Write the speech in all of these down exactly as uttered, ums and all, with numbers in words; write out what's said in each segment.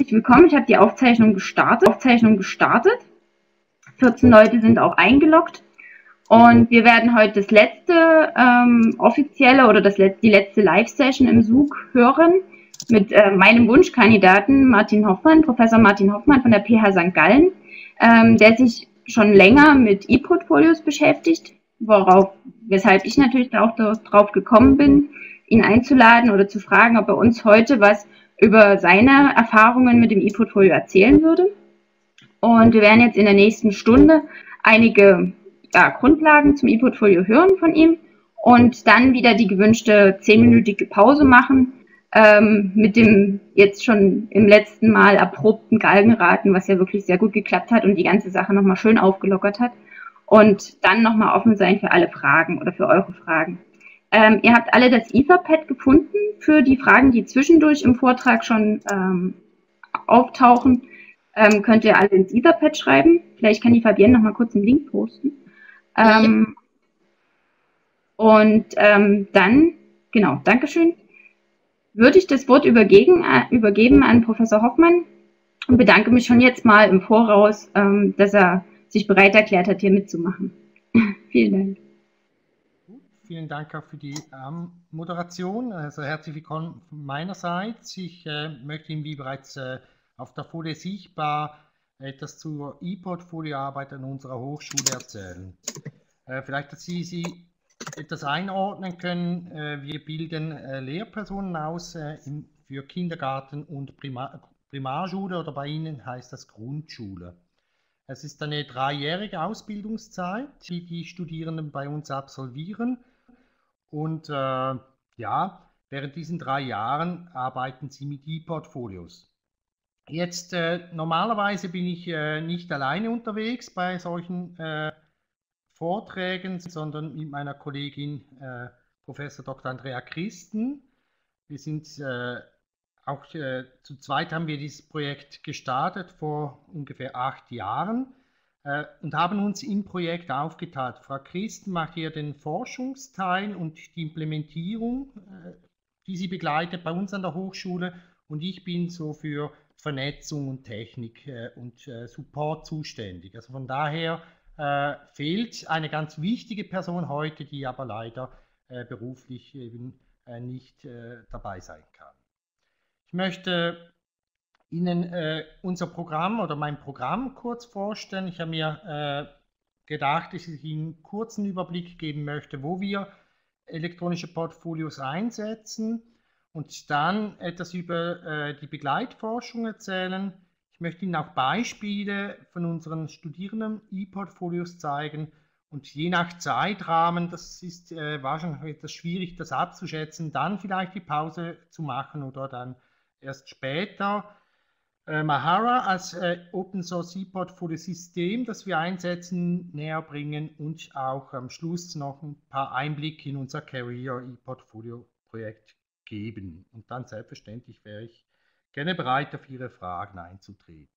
herzlich willkommen. Ich habe die Aufzeichnung gestartet. Aufzeichnung gestartet. vierzehn Leute sind auch eingeloggt. Und wir werden heute das letzte ähm, offizielle oder das Let die letzte Live-Session im Zug hören mit äh, meinem Wunschkandidaten Martin Hoffmann, Professor Martin Hoffmann von der P H Sankt Gallen, ähm, der sich schon länger mit E-Portfolios beschäftigt, worauf, weshalb ich natürlich auch darauf gekommen bin, ihn einzuladen oder zu fragen, ob er uns heute was über seine Erfahrungen mit dem E-Portfolio erzählen würde. Und wir werden jetzt in der nächsten Stunde einige ja, Grundlagen zum E-Portfolio hören von ihm und dann wieder die gewünschte zehnminütige Pause machen ähm, mit dem jetzt schon im letzten Mal erprobten Galgenraten, was ja wirklich sehr gut geklappt hat und die ganze Sache nochmal schön aufgelockert hat. Und dann nochmal offen sein für alle Fragen oder für eure Fragen. Ähm, ihr habt alle das Etherpad gefunden für die Fragen, die zwischendurch im Vortrag schon ähm, auftauchen. Ähm, könnt ihr alle ins Etherpad schreiben. Vielleicht kann die Fabienne noch mal kurz einen Link posten. Ähm, und ähm, dann, genau, Dankeschön, würde ich das Wort übergeben, äh, übergeben an Professor Hoffmann und bedanke mich schon jetzt mal im Voraus, ähm, dass er sich bereit erklärt hat, hier mitzumachen. Vielen Dank. Vielen Dank auch für die ähm, Moderation. Also herzlich willkommen von meinerseits. Ich äh, möchte Ihnen, wie bereits äh, auf der Folie sichtbar, etwas zur E-Portfolio-Arbeit an unserer Hochschule erzählen. Äh, vielleicht, dass Sie sie etwas einordnen können. Äh, wir bilden äh, Lehrpersonen aus äh, in, für Kindergarten und Primar Primarschule oder bei Ihnen heißt das Grundschule. Es ist eine dreijährige Ausbildungszeit, die die Studierenden bei uns absolvieren. Und äh, ja, während diesen drei Jahren arbeiten sie mit E-Portfolios. Jetzt äh, normalerweise bin ich äh, nicht alleine unterwegs bei solchen äh, Vorträgen, sondern mit meiner Kollegin äh, Professor Doktor Andrea Christen. Wir sind äh, auch äh, zu zweit haben wir dieses Projekt gestartet vor ungefähr acht Jahren äh, und haben uns im Projekt aufgeteilt. Frau Christen macht hier den Forschungsteil und die Implementierung, äh, die sie begleitet bei uns an der Hochschule, und ich bin so für Vernetzung und Technik äh, und äh, Support zuständig. Also von daher äh, fehlt eine ganz wichtige Person heute, die aber leider äh, beruflich eben äh, nicht äh, dabei sein kann. Ich möchte Ihnen äh, unser Programm oder mein Programm kurz vorstellen. Ich habe mir äh, gedacht, dass ich Ihnen einen kurzen Überblick geben möchte, wo wir elektronische Portfolios einsetzen und dann etwas über äh, die Begleitforschung erzählen. Ich möchte Ihnen auch Beispiele von unseren Studierenden E-Portfolios zeigen und je nach Zeitrahmen, das ist äh, wahrscheinlich etwas schwierig, das abzuschätzen, dann vielleicht die Pause zu machen oder dann erst später. Äh, Mahara als äh, Open Source E-Portfolio System, das wir einsetzen, näher bringen und auch am Schluss noch ein paar Einblicke in unser Career E-Portfolio Projekt geben. Und dann selbstverständlich wäre ich gerne bereit, auf Ihre Fragen einzutreten.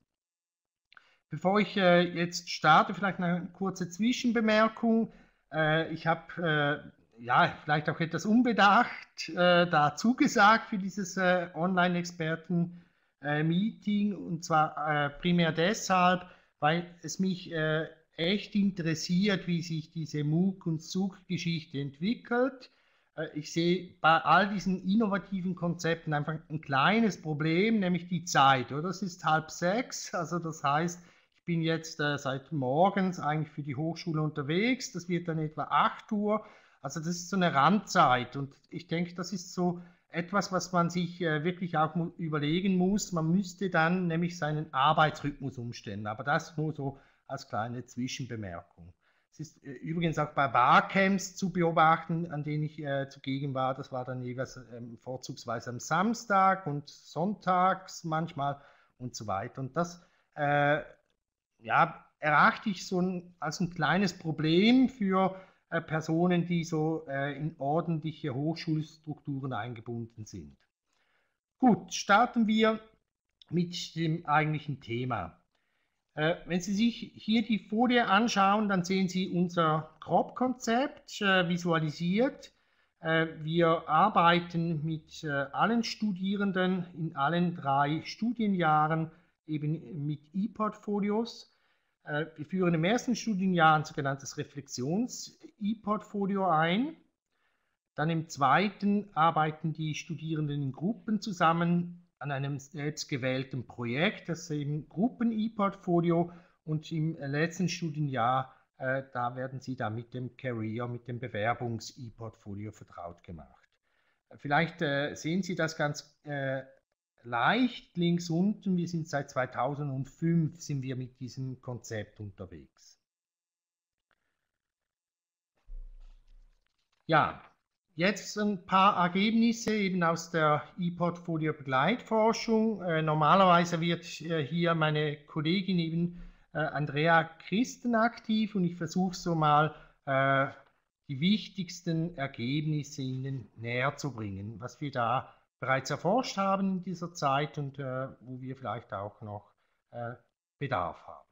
Bevor ich äh, jetzt starte, vielleicht eine kurze Zwischenbemerkung. Äh, ich habe äh, ja vielleicht auch etwas unbedacht äh, da zugesagt für dieses äh, Online-Experten Äh, Meeting, und zwar äh, primär deshalb, weil es mich äh, echt interessiert, wie sich diese MOOC- und Zug-Geschichte entwickelt. Äh, ich sehe bei all diesen innovativen Konzepten einfach ein kleines Problem, nämlich die Zeit. Oder? Es ist halb sechs, also das heißt, ich bin jetzt äh, seit morgens eigentlich für die Hochschule unterwegs, das wird dann etwa acht Uhr, also das ist so eine Randzeit, und ich denke, das ist so etwas, was man sich äh, wirklich auch mu überlegen muss. Man müsste dann nämlich seinen Arbeitsrhythmus umstellen, aber das nur so als kleine Zwischenbemerkung. Es ist äh, übrigens auch bei Barcamps zu beobachten, an denen ich äh, zugegen war. Das war dann jeweils ähm, vorzugsweise am Samstag und sonntags manchmal und so weiter. Und das äh, ja, erachte ich so ein, als ein kleines Problem für äh, Personen, die so äh, in ordentliche Hochschulstrukturen eingebunden sind. Gut, starten wir mit dem eigentlichen Thema. Äh, wenn Sie sich hier die Folie anschauen, dann sehen Sie unser Grobkonzept äh, visualisiert. Äh, wir arbeiten mit äh, allen Studierenden in allen drei Studienjahren eben mit E-Portfolios. Äh, wir führen im ersten Studienjahr ein sogenanntes Reflexions-E-Portfolio ein. Dann im zweiten arbeiten die Studierenden in Gruppen zusammen an einem selbstgewählten Projekt, das ist eben Gruppen-E-Portfolio, und im letzten Studienjahr, äh, da werden sie dann mit dem Career, mit dem Bewerbungs-E-Portfolio vertraut gemacht. Vielleicht äh, sehen Sie das ganz äh, leicht links unten. Wir sind seit zweitausendfünf sind wir mit diesem Konzept unterwegs. Ja, jetzt ein paar Ergebnisse eben aus der E-Portfolio-Begleitforschung. Äh, normalerweise wird äh, hier meine Kollegin eben äh, Andrea Christen aktiv, und ich versuche so mal äh, die wichtigsten Ergebnisse Ihnen näher zu bringen, was wir da bereits erforscht haben in dieser Zeit und äh, wo wir vielleicht auch noch äh, Bedarf haben.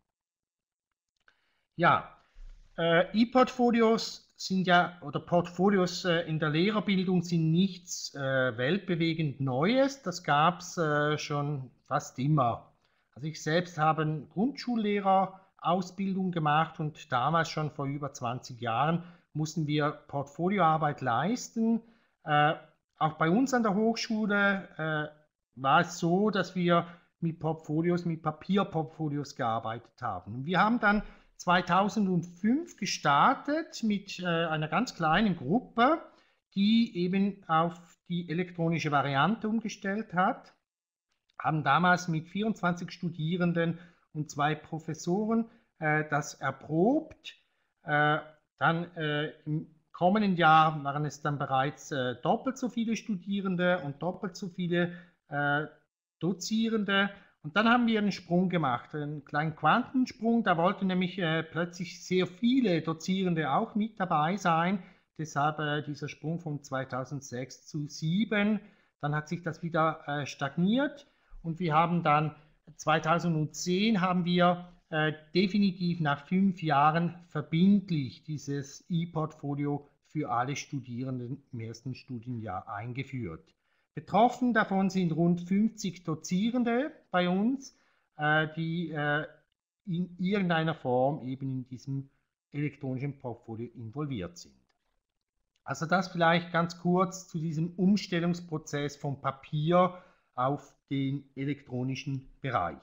Ja, äh, E-Portfolios sind ja, oder Portfolios äh, in der Lehrerbildung sind nichts äh, weltbewegend Neues. Das gab es äh, schon fast immer. Also ich selbst habe eine Grundschullehrerausbildung gemacht, und damals schon vor über zwanzig Jahren mussten wir Portfolioarbeit leisten. Äh, auch bei uns an der Hochschule äh, war es so, dass wir mit Portfolios, mit Papierportfolios gearbeitet haben. Und wir haben dann zweitausendfünf gestartet mit äh, einer ganz kleinen Gruppe, die eben auf die elektronische Variante umgestellt hat. Haben damals mit vierundzwanzig Studierenden und zwei Professoren äh, das erprobt. Äh, dann äh, im kommenden Jahr waren es dann bereits äh, doppelt so viele Studierende und doppelt so viele äh, Dozierende. Und dann haben wir einen Sprung gemacht, einen kleinen Quantensprung. Da wollten nämlich äh, plötzlich sehr viele Dozierende auch mit dabei sein. Deshalb äh, dieser Sprung von zweitausendsechs zu sieben. Dann hat sich das wieder äh, stagniert, und wir haben dann zweitausendzehn haben wir äh, definitiv nach fünf Jahren verbindlich dieses E-Portfolio für alle Studierenden im ersten Studienjahr eingeführt. Betroffen davon sind rund fünfzig Dozierende bei uns, äh, die äh, in irgendeiner Form eben in diesem elektronischen Portfolio involviert sind. Also das vielleicht ganz kurz zu diesem Umstellungsprozess vom Papier auf den elektronischen Bereich.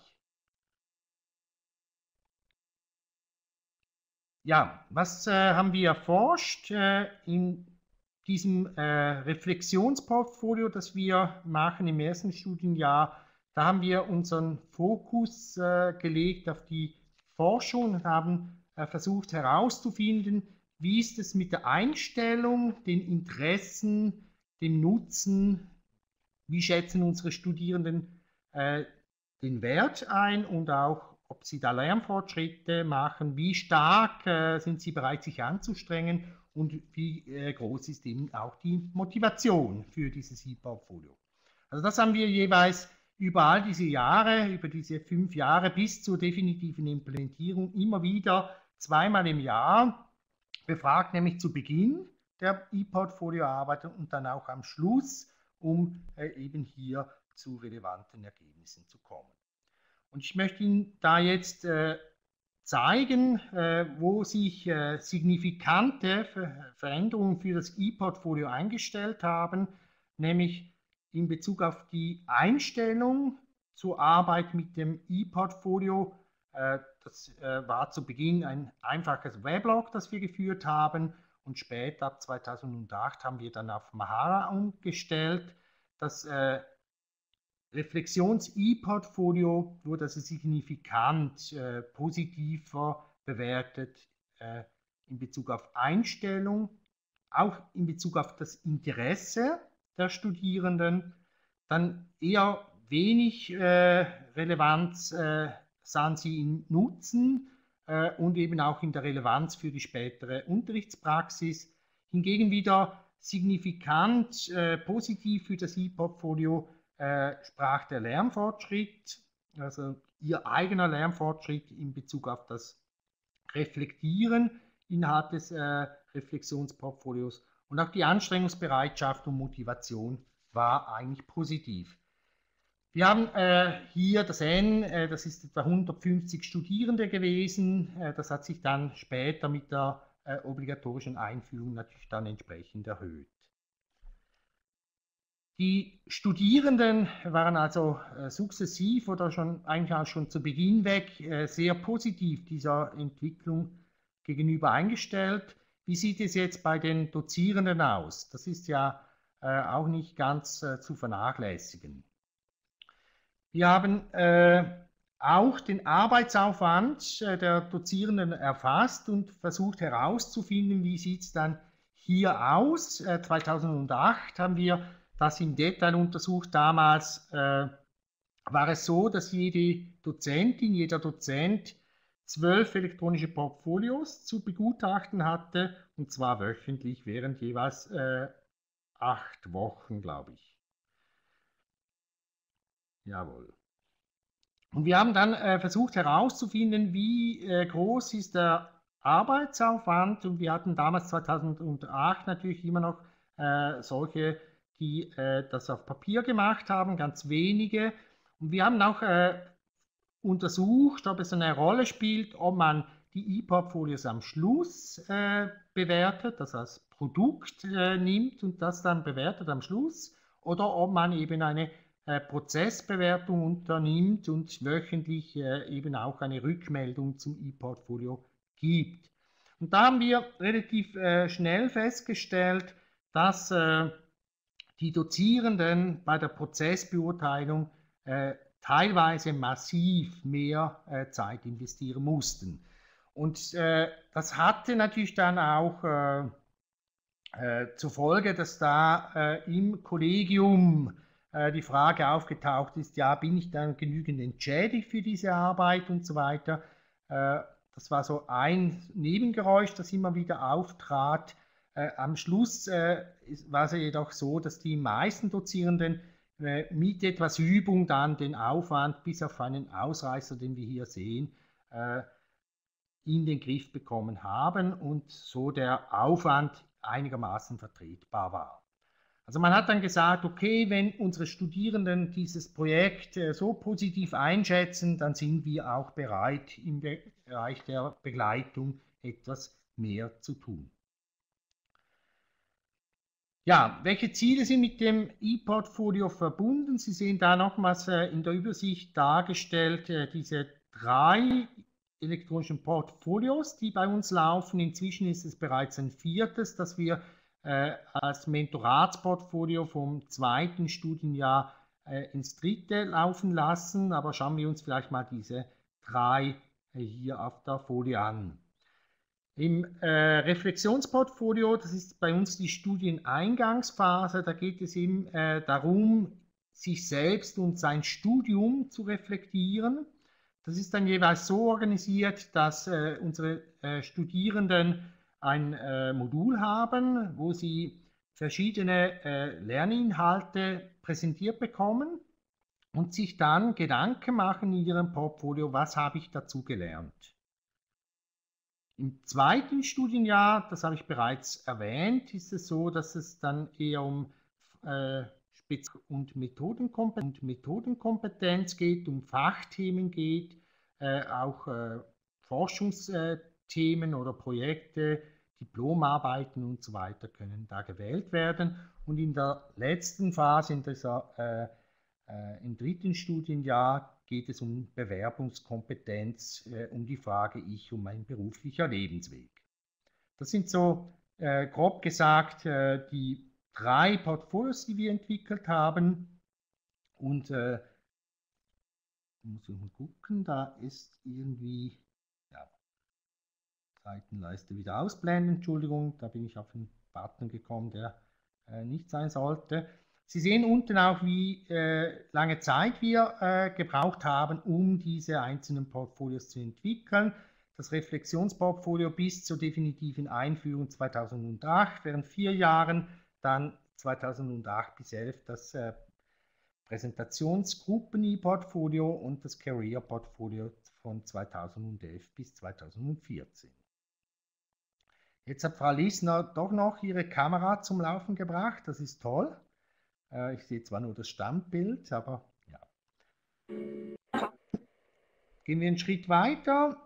Ja, was äh, haben wir erforscht äh, in diesem äh, Reflexionsportfolio, das wir machen im ersten Studienjahr? Da haben wir unseren Fokus äh, gelegt auf die Forschung und haben äh, versucht herauszufinden, wie ist es mit der Einstellung, den Interessen, dem Nutzen, wie schätzen unsere Studierenden äh, den Wert ein und auch, ob sie da Lernfortschritte machen, wie stark äh, sind sie bereit, sich anzustrengen, und wie äh, groß ist eben auch die Motivation für dieses E-Portfolio. Also das haben wir jeweils über all diese Jahre, über diese fünf Jahre bis zur definitiven Implementierung immer wieder zweimal im Jahr befragt, nämlich zu Beginn der E-Portfolio-Arbeit und dann auch am Schluss, um äh, eben hier zu relevanten Ergebnissen zu kommen. Und ich möchte Ihnen da jetzt äh, zeigen, äh, wo sich äh, signifikante Ver Veränderungen für das E-Portfolio eingestellt haben, nämlich in Bezug auf die Einstellung zur Arbeit mit dem E-Portfolio. Äh, das äh, war zu Beginn ein einfaches Weblog, das wir geführt haben, und später, ab zweitausendacht, haben wir dann auf Mahara umgestellt. Das äh, Reflexions-E-Portfolio wurde also signifikant äh, positiver bewertet äh, in Bezug auf Einstellung, auch in Bezug auf das Interesse der Studierenden. Dann eher wenig äh, Relevanz äh, sahen sie im Nutzen äh, und eben auch in der Relevanz für die spätere Unterrichtspraxis. Hingegen wieder signifikant äh, positiv für das E-Portfolio äh, sprach der Lernfortschritt, also ihr eigener Lernfortschritt in Bezug auf das Reflektieren innerhalb des äh, Reflexionsportfolios, Und auch die Anstrengungsbereitschaft und Motivation war eigentlich positiv. Wir haben äh, hier das N, äh, das ist etwa hundertfünfzig Studierende gewesen. Äh, das hat sich dann später mit der äh, obligatorischen Einführung natürlich dann entsprechend erhöht. Die Studierenden waren also äh, sukzessiv oder schon eigentlich auch schon zu Beginn weg äh, sehr positiv dieser Entwicklung gegenüber eingestellt. Wie sieht es jetzt bei den Dozierenden aus? Das ist ja äh, auch nicht ganz äh, zu vernachlässigen. Wir haben äh, auch den Arbeitsaufwand äh, der Dozierenden erfasst und versucht herauszufinden, wie sieht es dann hier aus. Äh, zweitausendacht haben wir das im Detail untersucht. Damals äh, war es so, dass jede Dozentin, jeder Dozent zwölf elektronische Portfolios zu begutachten hatte, und zwar wöchentlich während jeweils äh, acht Wochen, glaube ich. Jawohl. Und wir haben dann äh, versucht herauszufinden, wie äh, groß ist der Arbeitsaufwand, und wir hatten damals zweitausendacht natürlich immer noch äh, solche, die äh, das auf Papier gemacht haben, ganz wenige. Und wir haben auch äh, untersucht, ob es eine Rolle spielt, ob man die E-Portfolios am Schluss äh, bewertet, das als Produkt äh, nimmt und das dann bewertet am Schluss, oder ob man eben eine äh, Prozessbewertung unternimmt und wöchentlich äh, eben auch eine Rückmeldung zum E-Portfolio gibt. Und da haben wir relativ äh, schnell festgestellt, dass äh, die Dozierenden bei der Prozessbeurteilung äh, teilweise massiv mehr äh, Zeit investieren mussten. Und äh, das hatte natürlich dann auch äh, äh, zur Folge, dass da äh, im Kollegium äh, die Frage aufgetaucht ist, ja, bin ich dann genügend entschädigt für diese Arbeit und so weiter. Äh, das war so ein Nebengeräusch, das immer wieder auftrat. Äh, am Schluss äh, war es jedoch so, dass die meisten Dozierenden äh, mit etwas Übung dann den Aufwand bis auf einen Ausreißer, den wir hier sehen, äh, in den Griff bekommen haben und so der Aufwand einigermaßen vertretbar war. Also man hat dann gesagt, okay, wenn unsere Studierenden dieses Projekt äh, so positiv einschätzen, dann sind wir auch bereit, im Bereich der Begleitung etwas mehr zu tun. Ja, welche Ziele sind mit dem E-Portfolio verbunden? Sie sehen da nochmals äh, in der Übersicht dargestellt äh, diese drei elektronischen Portfolios, die bei uns laufen. Inzwischen ist es bereits ein viertes, das wir äh, als Mentoratsportfolio vom zweiten Studienjahr äh, ins dritte laufen lassen. Aber schauen wir uns vielleicht mal diese drei äh, hier auf der Folie an. Im äh, Reflexionsportfolio, das ist bei uns die Studieneingangsphase, da geht es eben äh, darum, sich selbst und sein Studium zu reflektieren. Das ist dann jeweils so organisiert, dass äh, unsere äh, Studierenden ein äh, Modul haben, wo sie verschiedene äh, Lerninhalte präsentiert bekommen und sich dann Gedanken machen in ihrem Portfolio, was habe ich dazu gelernt. Im zweiten Studienjahr, das habe ich bereits erwähnt, ist es so, dass es dann eher um äh, Spez- und Methodenkompetenz, und Methodenkompetenz geht, um Fachthemen geht, äh, auch äh, Forschungsthemen oder Projekte, Diplomarbeiten und so weiter können da gewählt werden. Und in der letzten Phase, in dieser, äh, äh, im dritten Studienjahr, geht es um Bewerbungskompetenz, äh, um die Frage Ich und mein beruflicher Lebensweg. Das sind so äh, grob gesagt äh, die drei Portfolios, die wir entwickelt haben. Und äh, muss ich mal gucken, da ist irgendwie, ja, Seitenleiste wieder ausblenden, Entschuldigung, da bin ich auf einen Button gekommen, der äh, nicht sein sollte. Sie sehen unten auch, wie äh, lange Zeit wir äh, gebraucht haben, um diese einzelnen Portfolios zu entwickeln. Das Reflexionsportfolio bis zur definitiven Einführung zweitausendacht, während vier Jahren, dann zweitausendacht bis elf das äh, Präsentationsgruppen-E-Portfolio und das Career-Portfolio von zweitausendelf bis zweitausendvierzehn. Jetzt hat Frau Liesner doch noch ihre Kamera zum Laufen gebracht. Das ist toll. Äh, ich sehe zwar nur das Standbild, aber ja. Gehen wir einen Schritt weiter.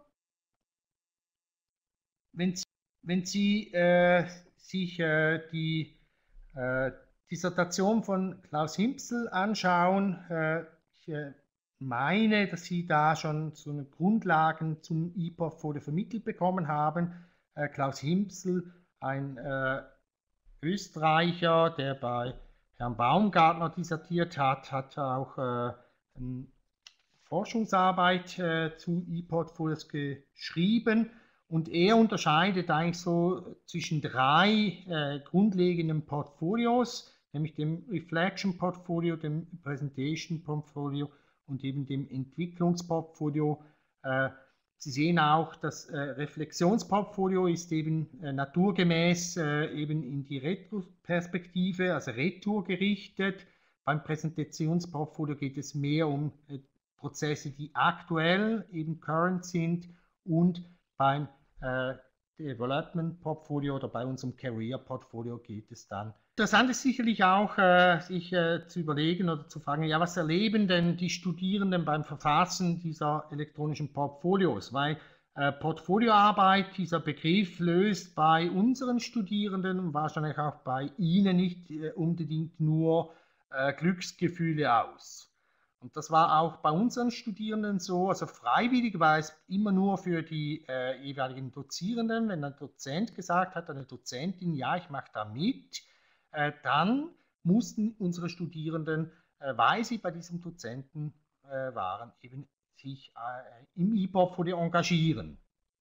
Wenn Sie, wenn Sie äh, sich äh, die äh, Dissertation von Klaus Himpsel anschauen, äh, ich äh, meine, dass Sie da schon so eine Grundlagen zum E-Portfolio vermittelt bekommen haben. Äh, Klaus Himpsel, ein äh, Österreicher, der bei Herrn Baumgartner dissertiert hat, hat auch äh, eine Forschungsarbeit äh, zu E-Portfolios geschrieben. Und er unterscheidet eigentlich so zwischen drei äh, grundlegenden Portfolios, nämlich dem Reflection Portfolio, dem Presentation Portfolio und eben dem Entwicklungsportfolio. Äh, Sie sehen auch, das äh, Reflexionsportfolio ist eben äh, naturgemäß äh, eben in die Retroperspektive, also retour gerichtet. Beim Präsentationsportfolio geht es mehr um äh, Prozesse, die aktuell eben current sind, und beim äh, Development Portfolio oder bei unserem Career Portfolio geht es dann. Interessant ist sicherlich auch, äh, sich äh, zu überlegen oder zu fragen, ja, was erleben denn die Studierenden beim Verfassen dieser elektronischen Portfolios? Weil äh, Portfolioarbeit, dieser Begriff, löst bei unseren Studierenden und wahrscheinlich auch bei Ihnen nicht äh, unbedingt nur äh, Glücksgefühle aus. Und das war auch bei unseren Studierenden so, also freiwillig war es immer nur für die äh, jeweiligen Dozierenden. Wenn ein Dozent gesagt hat, eine Dozentin, ja, ich mache da mit, äh, dann mussten unsere Studierenden, äh, weil sie bei diesem Dozenten äh, waren, eben sich äh, im E-Portfolio engagieren.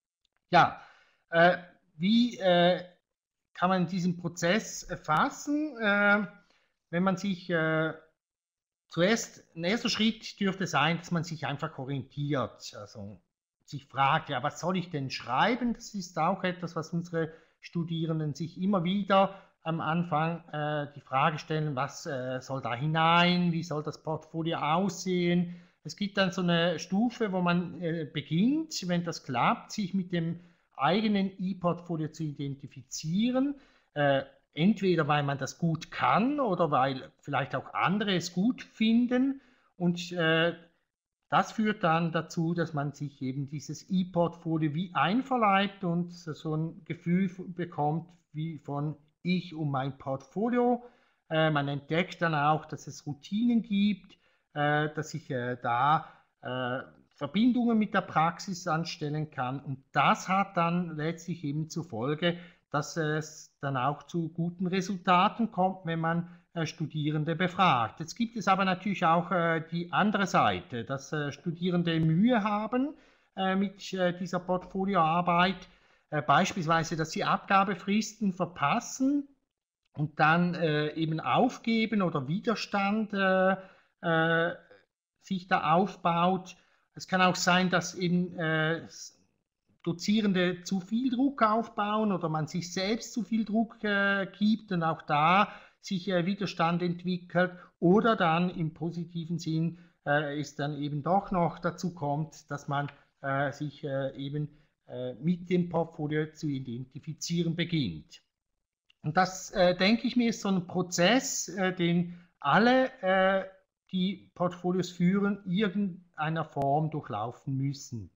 Ja, äh, wie äh, kann man diesen Prozess erfassen, äh, wenn man sich äh, zuerst, ein erster Schritt dürfte sein, dass man sich einfach orientiert, also sich fragt, ja, was soll ich denn schreiben? Das ist auch etwas, was unsere Studierenden sich immer wieder am Anfang äh, die Frage stellen, was äh, soll da hinein, wie soll das Portfolio aussehen? Es gibt dann so eine Stufe, wo man äh, beginnt, wenn das klappt, sich mit dem eigenen E-Portfolio zu identifizieren. Äh, Entweder weil man das gut kann oder weil vielleicht auch andere es gut finden. Und äh, das führt dann dazu, dass man sich eben dieses E-Portfolio wie einverleibt und so ein Gefühl bekommt wie von ich und mein Portfolio. Äh, man entdeckt dann auch, dass es Routinen gibt, äh, dass ich äh, da äh, Verbindungen mit der Praxis anstellen kann. Und das hat dann letztlich eben zur Folge, dass es dann auch zu guten Resultaten kommt, wenn man äh, Studierende befragt. Jetzt gibt es aber natürlich auch äh, die andere Seite, dass äh, Studierende Mühe haben äh, mit äh, dieser Portfolioarbeit, äh, beispielsweise, dass sie Abgabefristen verpassen und dann äh, eben aufgeben oder Widerstand äh, äh, sich da aufbaut. Es kann auch sein, dass eben äh, Dozierende zu viel Druck aufbauen oder man sich selbst zu viel Druck äh, gibt und auch da sich äh, Widerstand entwickelt, oder dann im positiven Sinn äh, es dann eben doch noch dazu kommt, dass man äh, sich äh, eben äh, mit dem Portfolio zu identifizieren beginnt. Und das, äh, denke ich mir, ist so ein Prozess, äh, den alle, äh, die Portfolios führen, irgendeiner Form durchlaufen müssen.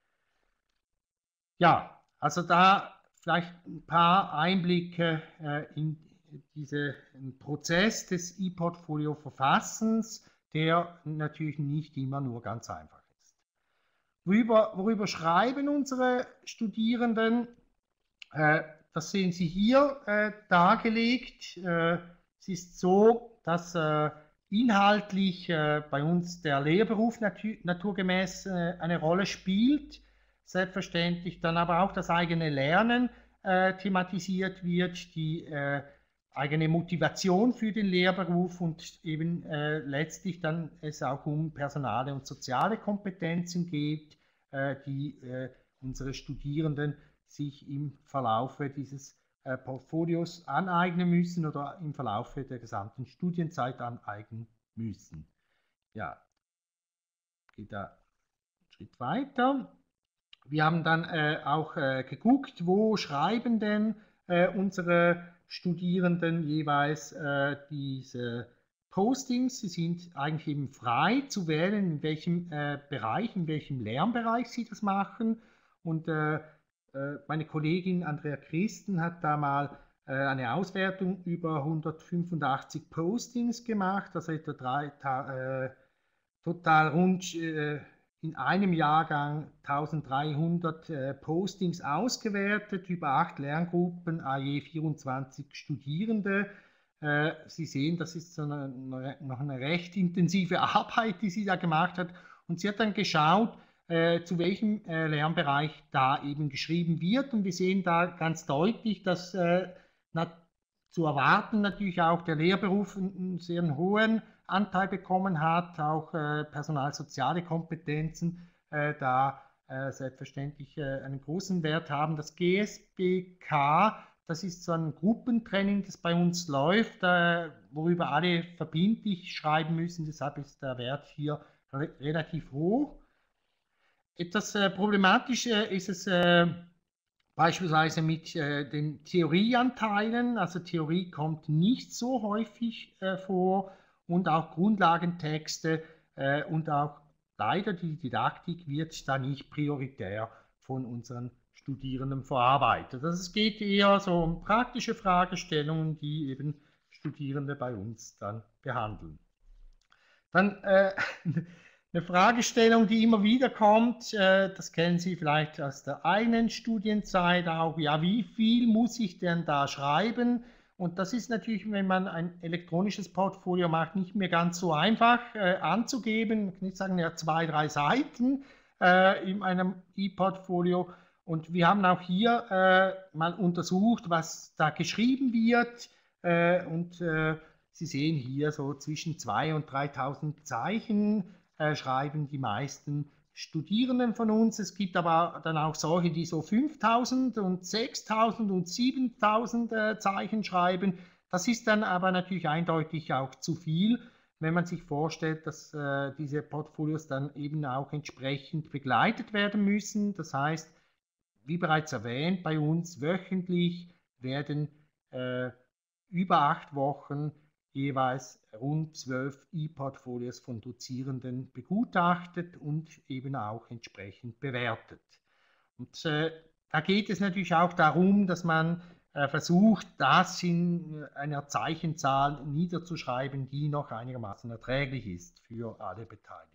Ja, also da vielleicht ein paar Einblicke äh, in diesen Prozess des E-Portfolio-Verfassens, der natürlich nicht immer nur ganz einfach ist. Worüber, worüber schreiben unsere Studierenden? Äh, das sehen Sie hier äh, dargelegt. Äh, es ist so, dass äh, inhaltlich äh, bei uns der Lehrberuf natu naturgemäß äh, eine Rolle spielt. Selbstverständlich dann aber auch das eigene Lernen äh, thematisiert wird, die äh, eigene Motivation für den Lehrberuf und eben äh, letztlich dann es auch um personale und soziale Kompetenzen geht, äh, die äh, unsere Studierenden sich im Verlaufe dieses äh, Portfolios aneignen müssen oder im Verlaufe der gesamten Studienzeit aneignen müssen. Ja, geht da einen Schritt weiter. wir haben dann äh, auch äh, geguckt, wo schreiben denn äh, unsere Studierenden jeweils äh, diese Postings. Sie sind eigentlich eben frei zu wählen, in welchem äh, Bereich, in welchem Lernbereich sie das machen. Und äh, äh, meine Kollegin Andrea Christen hat da mal äh, eine Auswertung über hundertfünfundachtzig Postings gemacht, also etwa drei, äh, total rund äh, in einem Jahrgang eintausenddreihundert äh, Postings ausgewertet, über acht Lerngruppen, a je vierundzwanzig Studierende. Äh, Sie sehen, das ist so eine, noch eine recht intensive Arbeit, die sie da gemacht hat. Und sie hat dann geschaut, äh, zu welchem äh, Lernbereich da eben geschrieben wird. Und wir sehen da ganz deutlich, dass äh, zu erwarten natürlich auch der Lehrberuf einen sehr hohen Anteil bekommen hat, auch äh, personalsoziale Kompetenzen äh, da äh, selbstverständlich äh, einen großen Wert haben. Das G S B K, das ist so ein Gruppentraining, das bei uns läuft, äh, worüber alle verbindlich schreiben müssen, deshalb ist der Wert hier re relativ hoch. Etwas äh, problematisch äh, ist es äh, beispielsweise mit äh, den Theorieanteilen, also Theorie kommt nicht so häufig äh, vor, und auch Grundlagentexte äh, und auch leider die Didaktik wird da nicht prioritär von unseren Studierenden verarbeitet. Also es geht eher so um praktische Fragestellungen, die eben Studierende bei uns dann behandeln. Dann äh, eine Fragestellung, die immer wieder kommt, äh, das kennen Sie vielleicht aus der eigenen Studienzeit auch, ja, wie viel muss ich denn da schreiben? Und das ist natürlich, wenn man ein elektronisches Portfolio macht, nicht mehr ganz so einfach äh, anzugeben. Ich kann nicht sagen, ja, zwei, drei Seiten äh, in einem E-Portfolio. Und wir haben auch hier äh, mal untersucht, was da geschrieben wird. Äh, und äh, Sie sehen hier so zwischen zweitausend und dreitausend Zeichen äh, schreiben die meisten Studierenden von uns. Es gibt aber dann auch solche, die so fünftausend und sechstausend und siebentausend äh, Zeichen schreiben. Das ist dann aber natürlich eindeutig auch zu viel, wenn man sich vorstellt, dass äh, diese Portfolios dann eben auch entsprechend begleitet werden müssen. Das heißt, wie bereits erwähnt, bei uns wöchentlich werden äh, über acht Wochen jeweils rund zwölf E-Portfolios von Dozierenden begutachtet und eben auch entsprechend bewertet. Und äh, da geht es natürlich auch darum, dass man äh, versucht, das in einer Zeichenzahl niederzuschreiben, die noch einigermaßen erträglich ist für alle Beteiligten.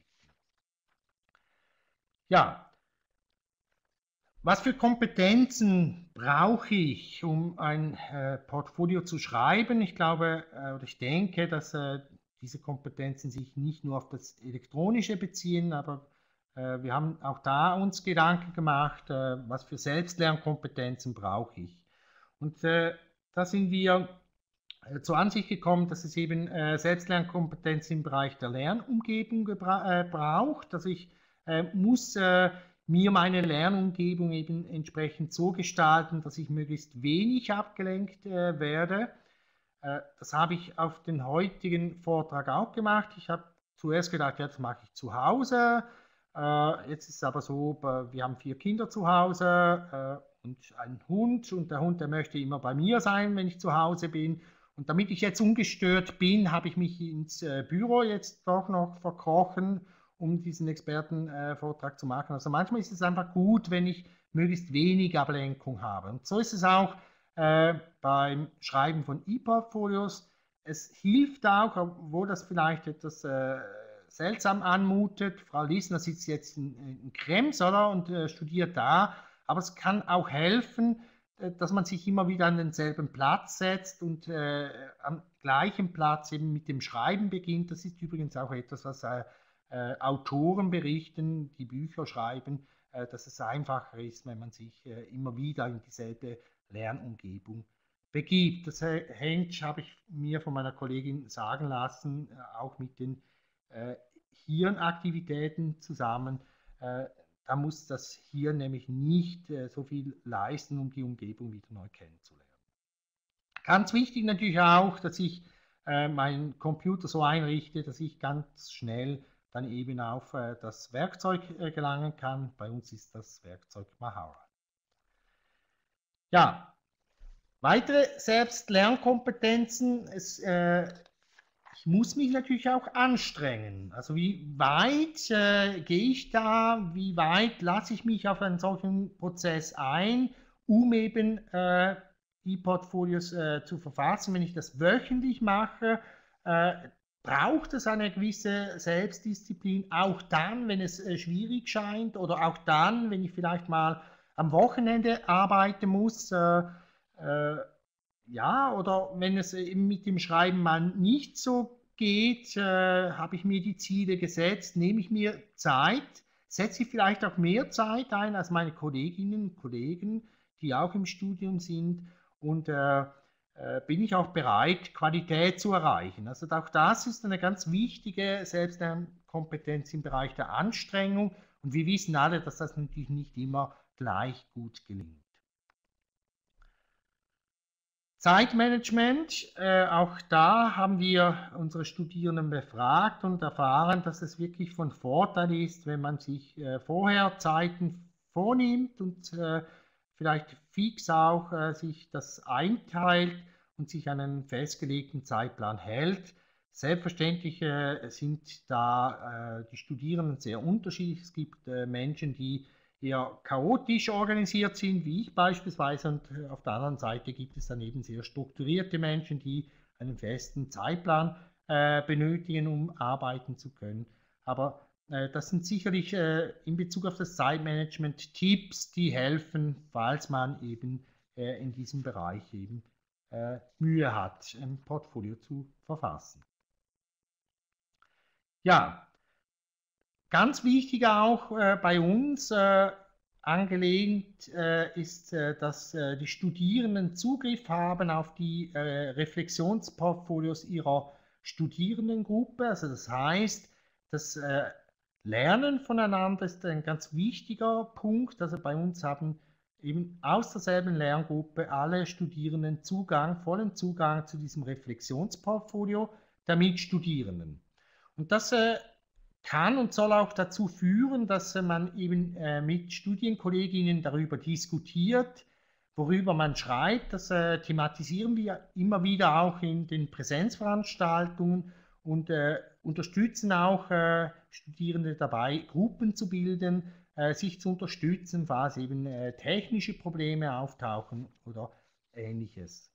Ja, was für Kompetenzen brauche ich, um ein äh, Portfolio zu schreiben? Ich glaube, äh, oder ich denke, dass äh, diese Kompetenzen sich nicht nur auf das Elektronische beziehen, aber äh, wir haben auch da uns Gedanken gemacht, äh, was für Selbstlernkompetenzen brauche ich. Und äh, da sind wir äh, zur Ansicht gekommen, dass es eben äh, Selbstlernkompetenzen im Bereich der Lernumgebung äh, braucht. Also ich äh, muss äh, mir meine Lernumgebung eben entsprechend so gestalten, dass ich möglichst wenig abgelenkt äh, werde. Äh, das habe ich auf den heutigen Vortrag auch gemacht. Ich habe zuerst gedacht, ja, das mache ich zu Hause. Äh, jetzt ist es aber so, wir haben vier Kinder zu Hause äh, und einen Hund, und der Hund, der möchte immer bei mir sein, wenn ich zu Hause bin. Und damit ich jetzt ungestört bin, habe ich mich ins äh, Büro jetzt doch noch verkrochen, um diesen Expertenvortrag äh, zu machen. Also manchmal ist es einfach gut, wenn ich möglichst wenig Ablenkung habe. Und so ist es auch äh, beim Schreiben von E-Portfolios. Es hilft auch, obwohl das vielleicht etwas äh, seltsam anmutet. Frau Liesner sitzt jetzt in, in Krems, oder, und äh, studiert da. Aber es kann auch helfen, äh, dass man sich immer wieder an denselben Platz setzt und äh, am gleichen Platz eben mit dem Schreiben beginnt. Das ist übrigens auch etwas, was äh, Äh, Autoren berichten, die Bücher schreiben, äh, dass es einfacher ist, wenn man sich äh, immer wieder in dieselbe Lernumgebung begibt. Das äh, hängt, habe ich mir von meiner Kollegin sagen lassen, äh, auch mit den äh, Hirnaktivitäten zusammen. Äh, da muss das Hirn nämlich nicht äh, so viel leisten, um die Umgebung wieder neu kennenzulernen. Ganz wichtig natürlich auch, dass ich äh, meinen Computer so einrichte, dass ich ganz schnell dann eben auf äh, das Werkzeug äh, gelangen kann. Bei uns ist das Werkzeug Mahara. Ja, weitere Selbstlernkompetenzen. Es, äh, ich muss mich natürlich auch anstrengen. Also wie weit äh, gehe ich da, wie weit lasse ich mich auf einen solchen Prozess ein, um eben äh, E-Portfolios äh, zu verfassen. Wenn ich das wöchentlich mache, äh, braucht es eine gewisse Selbstdisziplin, auch dann, wenn es äh, schwierig scheint oder auch dann, wenn ich vielleicht mal am Wochenende arbeiten muss. Äh, äh, ja, oder wenn es eben mit dem Schreiben mal nicht so geht, äh, habe ich mir die Ziele gesetzt, nehme ich mir Zeit, setze ich vielleicht auch mehr Zeit ein als meine Kolleginnen und Kollegen, die auch im Studium sind, und äh, äh, bin ich auch bereit, Qualität zu erreichen. Also auch das ist eine ganz wichtige Selbstlernkompetenz im Bereich der Anstrengung, und wir wissen alle, dass das natürlich nicht immer gleich gut gelingt. Zeitmanagement, äh, auch da haben wir unsere Studierenden befragt und erfahren, dass es wirklich von Vorteil ist, wenn man sich äh, vorher Zeiten vornimmt und äh, vielleicht fix auch äh, sich das einteilt und sich an einen festgelegten Zeitplan hält. Selbstverständlich äh, sind da äh, die Studierenden sehr unterschiedlich. Es gibt äh, Menschen, die eher chaotisch organisiert sind, wie ich beispielsweise, und auf der anderen Seite gibt es dann eben sehr strukturierte Menschen, die einen festen Zeitplan äh, benötigen, um arbeiten zu können. Aber äh, das sind sicherlich äh, in Bezug auf das Zeitmanagement Tipps, die helfen, falls man eben äh, in diesem Bereich eben äh, Mühe hat, ein Portfolio zu verfassen. Ja, ganz wichtig auch äh, bei uns äh, angelegt äh, ist, äh, dass äh, die Studierenden Zugriff haben auf die äh, Reflexionsportfolios ihrer Studierendengruppe. Also das heißt, das äh, Lernen voneinander ist ein ganz wichtiger Punkt. Also bei uns haben eben aus derselben Lerngruppe alle Studierenden Zugang, vollen Zugang zu diesem Reflexionsportfolio der Mitstudierenden. Und das äh, kann und soll auch dazu führen, dass man eben äh, mit Studienkolleginnen darüber diskutiert, worüber man schreibt. Das äh, thematisieren wir immer wieder auch in den Präsenzveranstaltungen und äh, unterstützen auch äh, Studierende dabei, Gruppen zu bilden, äh, sich zu unterstützen, falls eben äh, technische Probleme auftauchen oder Ähnliches.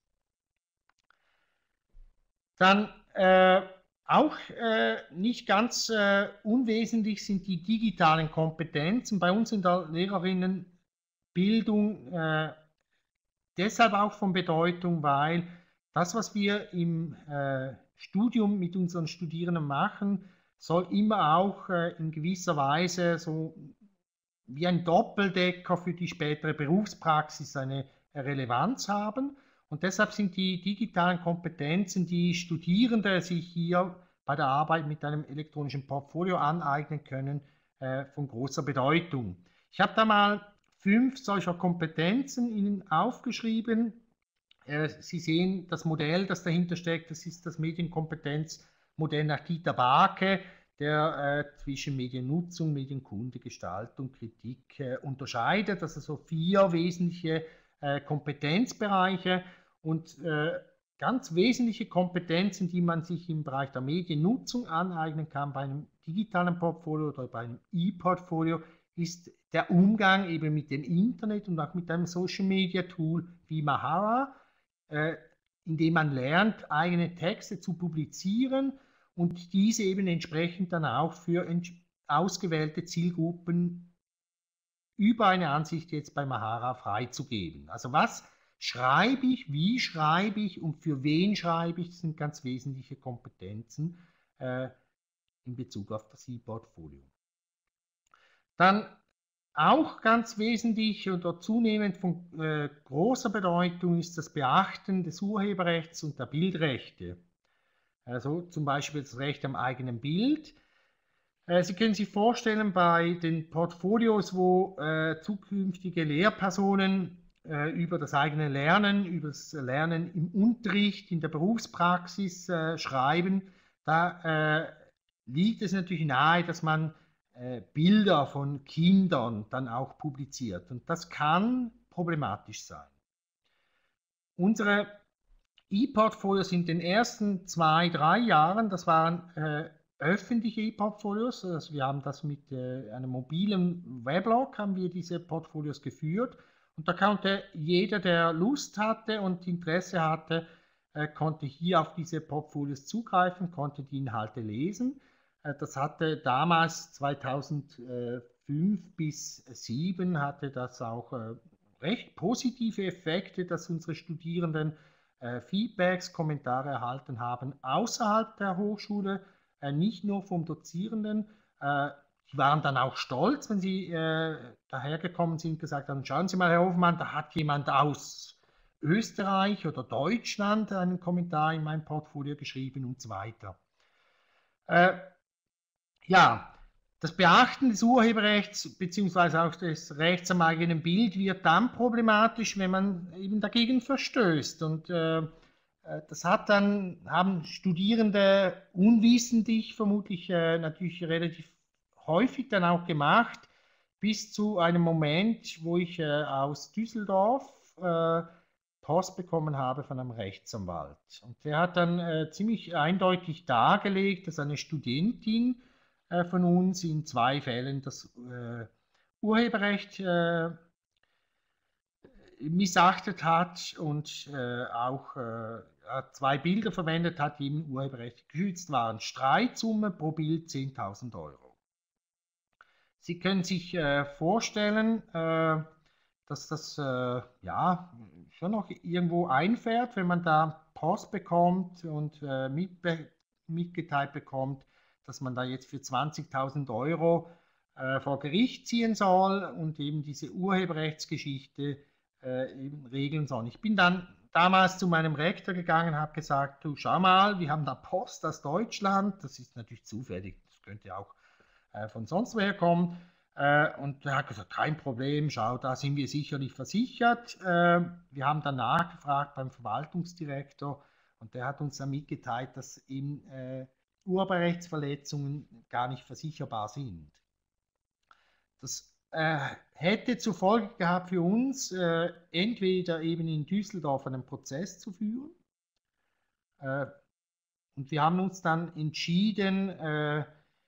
Dann äh, Auch äh, nicht ganz äh, unwesentlich sind die digitalen Kompetenzen bei uns in der Lehrerinnenbildung äh, deshalb auch von Bedeutung, weil das, was wir im äh, Studium mit unseren Studierenden machen, soll immer auch äh, in gewisser Weise so wie ein Doppeldecker für die spätere Berufspraxis eine Relevanz haben. Und deshalb sind die digitalen Kompetenzen, die Studierende sich hier bei der Arbeit mit einem elektronischen Portfolio aneignen können, äh, von großer Bedeutung. Ich habe da mal fünf solcher Kompetenzen Ihnen aufgeschrieben. Äh, Sie sehen das Modell, das dahinter steckt, das ist das Medienkompetenzmodell nach Dieter Baake, der äh, zwischen Mediennutzung, Medienkunde, Gestaltung, Kritik äh, unterscheidet. Also so vier wesentliche äh, Kompetenzbereiche. Und äh, ganz wesentliche Kompetenzen, die man sich im Bereich der Mediennutzung aneignen kann bei einem digitalen Portfolio oder bei einem E-Portfolio, ist der Umgang eben mit dem Internet und auch mit einem Social Media Tool wie Mahara, äh, indem man lernt, eigene Texte zu publizieren und diese eben entsprechend dann auch für ausgewählte Zielgruppen über eine Ansicht jetzt bei Mahara freizugeben. Also was schreibe ich, wie schreibe ich und für wen schreibe ich, das sind ganz wesentliche Kompetenzen äh, in Bezug auf das E-Portfolio. Dann auch ganz wesentlich oder zunehmend von äh, großer Bedeutung ist das Beachten des Urheberrechts und der Bildrechte. Also zum Beispiel das Recht am eigenen Bild. Äh, Sie können sich vorstellen, bei den Portfolios, wo äh, zukünftige Lehrpersonen äh, über das eigene Lernen, über das Lernen im Unterricht, in der Berufspraxis äh, schreiben, da äh, liegt es natürlich nahe, dass man äh, Bilder von Kindern dann auch publiziert. Und das kann problematisch sein. Unsere E-Portfolios in den ersten zwei, drei Jahren, das waren äh, öffentliche E-Portfolios. Also wir haben das mit äh, einem mobilen Weblog, haben wir diese Portfolios geführt. Und da konnte jeder, der Lust hatte und Interesse hatte, äh, konnte hier auf diese Portfolios zugreifen, konnte die Inhalte lesen. Äh, das hatte damals zweitausendfünf bis zweitausendsieben hatte das auch äh, recht positive Effekte, dass unsere Studierenden äh, Feedbacks, Kommentare erhalten haben außerhalb der Hochschule, äh, nicht nur vom Dozierenden. Äh, die waren dann auch stolz, wenn sie äh, dahergekommen sind und gesagt haben, schauen Sie mal, Herr Hofmann, da hat jemand aus Österreich oder Deutschland einen Kommentar in mein Portfolio geschrieben und so weiter. Äh, ja, das Beachten des Urheberrechts bzw. auch des Rechts am eigenen Bild wird dann problematisch, wenn man eben dagegen verstößt. Und äh, das hat dann, haben Studierende unwissentlich vermutlich äh, natürlich relativ häufig dann auch gemacht, bis zu einem Moment, wo ich äh, aus Düsseldorf äh, Post bekommen habe von einem Rechtsanwalt. Und der hat dann äh, ziemlich eindeutig dargelegt, dass eine Studentin äh, von uns in zwei Fällen das äh, Urheberrecht äh, missachtet hat und äh, auch äh, zwei Bilder verwendet hat, die im Urheberrecht geschützt waren. Streitsumme pro Bild zehntausend Euro. Sie können sich äh, vorstellen, äh, dass das äh, ja schon noch irgendwo einfährt, wenn man da Post bekommt und äh, mitbe mitgeteilt bekommt, dass man da jetzt für zwanzigtausend Euro äh, vor Gericht ziehen soll und eben diese Urheberrechtsgeschichte äh, eben regeln soll. Ich bin dann damals zu meinem Rektor gegangen, habe gesagt, du schau mal, wir haben da Post aus Deutschland, das ist natürlich zufällig, das könnte auch äh, von sonst woher kommen. Äh, und er hat gesagt, kein Problem, schau, da sind wir sicherlich versichert. Äh, wir haben dann nachgefragt beim Verwaltungsdirektor und der hat uns dann mitgeteilt, dass eben äh, Urheberrechtsverletzungen gar nicht versicherbar sind. Das äh, hätte zur Folge gehabt für uns, äh, entweder eben in Düsseldorf einen Prozess zu führen. Äh, und wir haben uns dann entschieden, äh,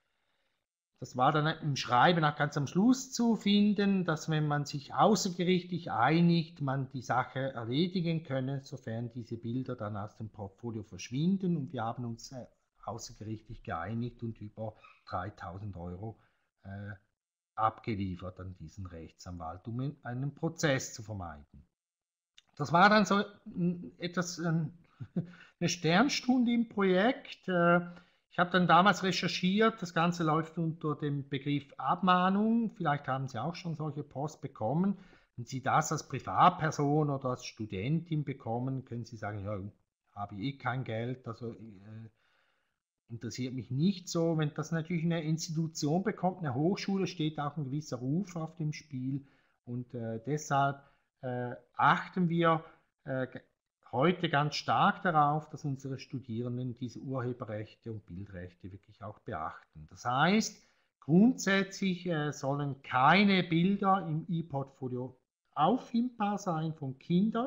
das war dann im Schreiben auch ganz am Schluss zu finden, dass wenn man sich außergerichtlich einigt, man die Sache erledigen könne, sofern diese Bilder dann aus dem Portfolio verschwinden. Und wir haben uns äh, außergerichtlich geeinigt und über dreitausend Euro äh, abgeliefert an diesen Rechtsanwalt, um einen Prozess zu vermeiden. Das war dann so etwas, eine Sternstunde im Projekt. Ich habe dann damals recherchiert, das Ganze läuft unter dem Begriff Abmahnung. Vielleicht haben Sie auch schon solche Post bekommen. Wenn Sie das als Privatperson oder als Studentin bekommen, können Sie sagen, ja, habe ich eh kein Geld, also äh, interessiert mich nicht so. Wenn das natürlich eine Institution bekommt, eine Hochschule, steht auch ein gewisser Ruf auf dem Spiel. Und äh, deshalb äh, achten wir äh, heute ganz stark darauf, dass unsere Studierenden diese Urheberrechte und Bildrechte wirklich auch beachten. Das heißt, grundsätzlich äh, sollen keine Bilder im E-Portfolio auffindbar sein von Kindern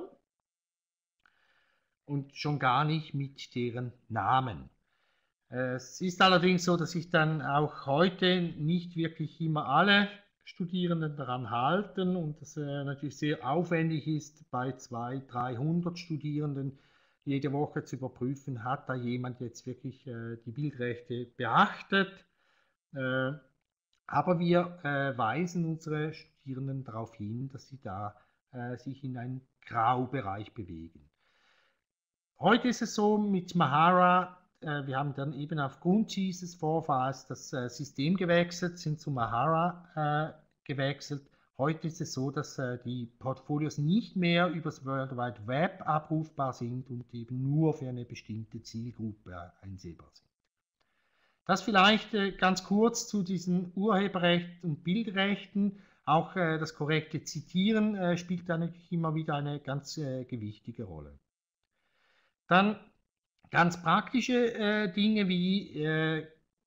und schon gar nicht mit deren Namen. Es ist allerdings so, dass sich dann auch heute nicht wirklich immer alle Studierenden daran halten und es äh, natürlich sehr aufwendig ist, bei zweihundert, dreihundert Studierenden jede Woche zu überprüfen, hat da jemand jetzt wirklich äh, die Bildrechte beachtet. Äh, aber wir äh, weisen unsere Studierenden darauf hin, dass sie da äh, sich in einen Graubereich bewegen. Heute ist es so mit Mahara, äh, wir haben dann eben aufgrund dieses Vorfalls das äh, System gewechselt, sind zu Mahara äh, gewechselt. Heute ist es so, dass äh, die Portfolios nicht mehr übers World Wide Web abrufbar sind und eben nur für eine bestimmte Zielgruppe einsehbar sind. Das vielleicht äh, ganz kurz zu diesen Urheberrechten und Bildrechten. Auch äh, das korrekte Zitieren äh, spielt da natürlich immer wieder eine ganz äh, gewichtige Rolle. Dann ganz praktische äh, Dinge wie äh,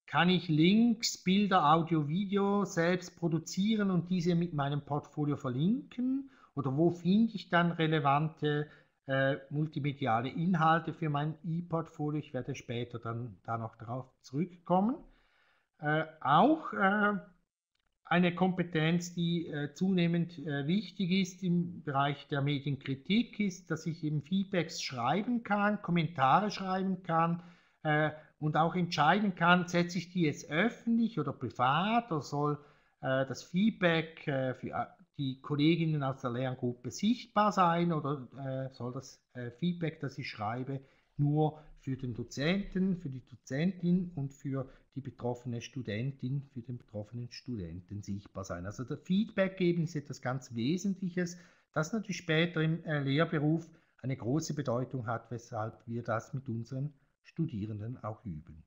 kann ich Links, Bilder, Audio, Video selbst produzieren und diese mit meinem Portfolio verlinken? Oder wo finde ich dann relevante äh, multimediale Inhalte für mein E-Portfolio? Ich werde später dann da noch darauf zurückkommen. Äh, auch äh, eine Kompetenz, die äh, zunehmend äh, wichtig ist im Bereich der Medienkritik, ist, dass ich eben Feedbacks schreiben kann, Kommentare schreiben kann, äh, und auch entscheiden kann, setze ich die jetzt öffentlich oder privat, oder soll äh, das Feedback äh, für äh, die Kolleginnen aus der Lerngruppe sichtbar sein, oder äh, soll das äh, Feedback, das ich schreibe, nur für den Dozenten, für die Dozentin und für die betroffene Studentin, für den betroffenen Studenten sichtbar sein. Also das Feedback geben ist etwas ganz Wesentliches, das natürlich später im äh, Lehrberuf eine große Bedeutung hat, weshalb wir das mit unseren Studierenden auch üben.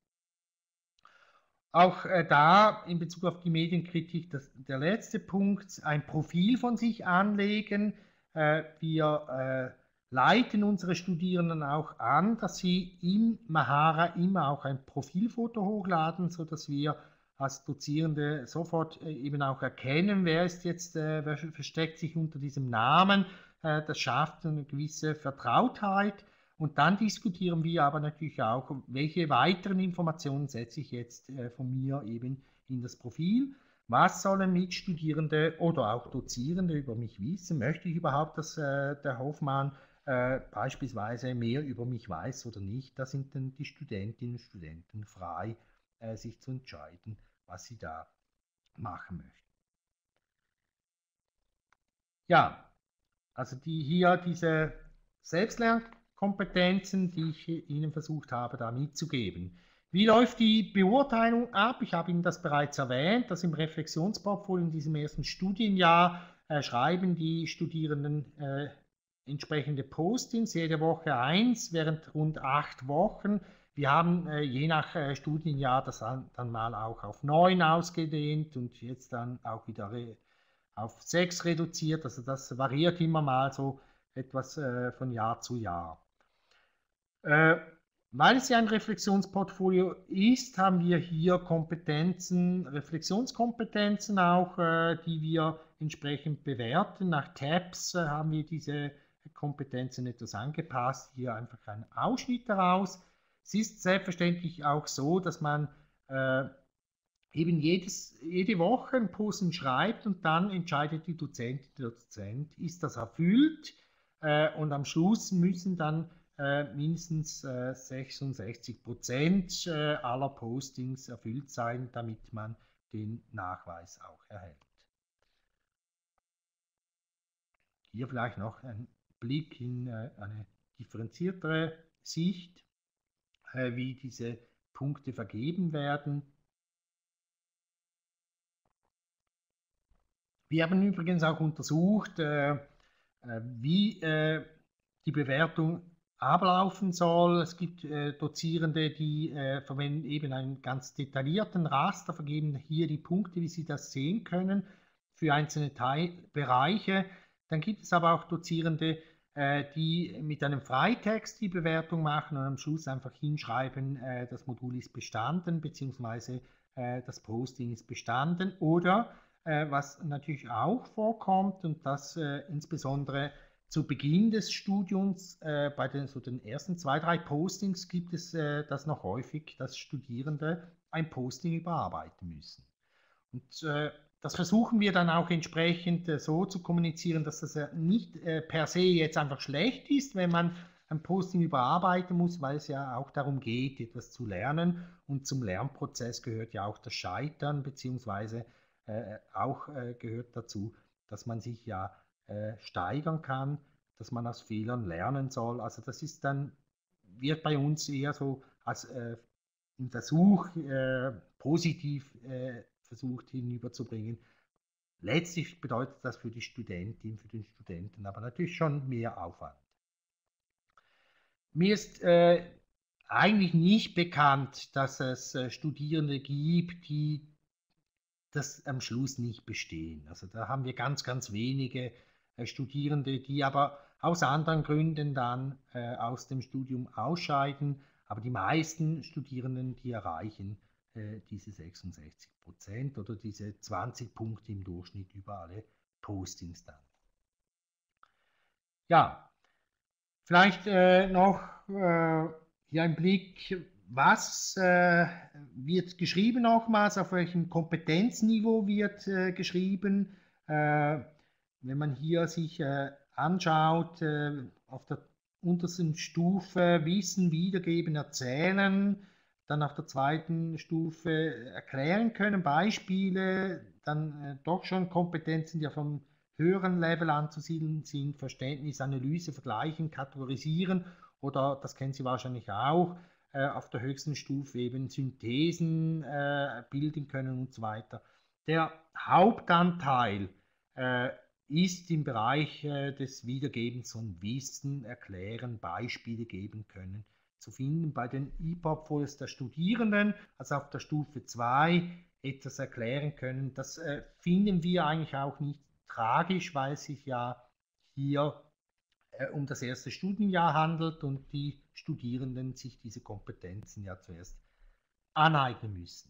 Auch äh, da in Bezug auf die Medienkritik das, der letzte Punkt, ein Profil von sich anlegen. Äh, wir äh, leiten unsere Studierenden auch an, dass sie im Mahara immer auch ein Profilfoto hochladen, sodass wir als Dozierende sofort äh, eben auch erkennen, wer ist jetzt, äh, wer versteckt sich unter diesem Namen. Äh, das schafft eine gewisse Vertrautheit. Und dann diskutieren wir aber natürlich auch, welche weiteren Informationen setze ich jetzt äh, von mir eben in das Profil. Was sollen Mitstudierende oder auch Dozierende über mich wissen? Möchte ich überhaupt, dass äh, der Hofmann äh, beispielsweise mehr über mich weiß oder nicht? Da sind dann die Studentinnen und Studenten frei, äh, sich zu entscheiden, was sie da machen möchten. Ja, also die hier diese Selbstlernkompetenzen, die ich Ihnen versucht habe, da mitzugeben. Wie läuft die Beurteilung ab? Ich habe Ihnen das bereits erwähnt, dass im Reflexionsportfolio in diesem ersten Studienjahr äh, schreiben die Studierenden äh, entsprechende Postings, jede Woche eins, während rund acht Wochen. Wir haben äh, je nach äh, Studienjahr das dann, dann mal auch auf neun ausgedehnt und jetzt dann auch wieder auf sechs reduziert. Also das variiert immer mal so etwas äh, von Jahr zu Jahr. Äh, weil es ja ein Reflexionsportfolio ist, haben wir hier Kompetenzen, Reflexionskompetenzen auch, äh, die wir entsprechend bewerten. Nach Tabs äh, haben wir diese Kompetenzen etwas angepasst. Hier einfach ein Ausschnitt daraus. Es ist selbstverständlich auch so, dass man äh, eben jedes, jede Woche ein Posten schreibt und dann entscheidet die Dozentin, der Dozent, ist das erfüllt, äh, und am Schluss müssen dann äh, mindestens äh, sechsundsechzig Prozent äh, aller Postings erfüllt sein, damit man den Nachweis auch erhält. Hier vielleicht noch ein Blick in äh, eine differenziertere Sicht, äh, wie diese Punkte vergeben werden. Wir haben übrigens auch untersucht, äh, wie äh, die Bewertung ablaufen soll. Es gibt äh, Dozierende, die äh, verwenden eben einen ganz detaillierten Raster, vergeben hier die Punkte, wie Sie das sehen können, für einzelne Teilbereiche. Dann gibt es aber auch Dozierende, äh, die mit einem Freitext die Bewertung machen und am Schluss einfach hinschreiben, äh, das Modul ist bestanden, beziehungsweise äh, das Posting ist bestanden, oder äh, was natürlich auch vorkommt, und das äh, insbesondere zu Beginn des Studiums, äh, bei den, so den ersten zwei, drei Postings gibt es äh, das noch häufig, dass Studierende ein Posting überarbeiten müssen. Und äh, das versuchen wir dann auch entsprechend äh, so zu kommunizieren, dass das ja nicht äh, per se jetzt einfach schlecht ist, wenn man ein Posting überarbeiten muss, weil es ja auch darum geht, etwas zu lernen, und zum Lernprozess gehört ja auch das Scheitern, beziehungsweise äh, auch äh, gehört dazu, dass man sich ja äh, steigern kann, dass man aus Fehlern lernen soll. Also das ist dann, wird bei uns eher so als äh, ein Versuch äh, positiv äh, versucht hinüberzubringen. Letztlich bedeutet das für die Studentin, für den Studenten aber natürlich schon mehr Aufwand. Mir ist äh, eigentlich nicht bekannt, dass es äh, Studierende gibt, die das am Schluss nicht bestehen. Also da haben wir ganz, ganz wenige äh, Studierende, die aber aus anderen Gründen dann äh, aus dem Studium ausscheiden. Aber die meisten Studierenden, die erreichen äh, diese sechsundsechzig Prozent oder diese zwanzig Punkte im Durchschnitt über alle Postings dann. Ja, vielleicht äh, noch äh, hier ein Blick, was äh, wird geschrieben nochmals, auf welchem Kompetenzniveau wird äh, geschrieben. Äh, wenn man hier sich äh, anschaut, äh, auf der untersten Stufe Wissen, Wiedergeben, Erzählen, dann auf der zweiten Stufe erklären können, Beispiele, dann äh, doch schon Kompetenzen, die vom höheren Level anzusiedeln sind, Verständnis, Analyse, Vergleichen, Kategorisieren oder, das kennen Sie wahrscheinlich auch, äh, auf der höchsten Stufe eben Synthesen äh, bilden können und so weiter. Der Hauptanteil äh, ist im Bereich äh, des Wiedergebens von Wissen, Erklären, Beispiele geben können, zu finden bei den E-Portfolios der Studierenden, also auf der Stufe zwei etwas erklären können. Das äh, finden wir eigentlich auch nicht tragisch, weil es sich ja hier äh, um das erste Studienjahr handelt und die Studierenden sich diese Kompetenzen ja zuerst aneignen müssen.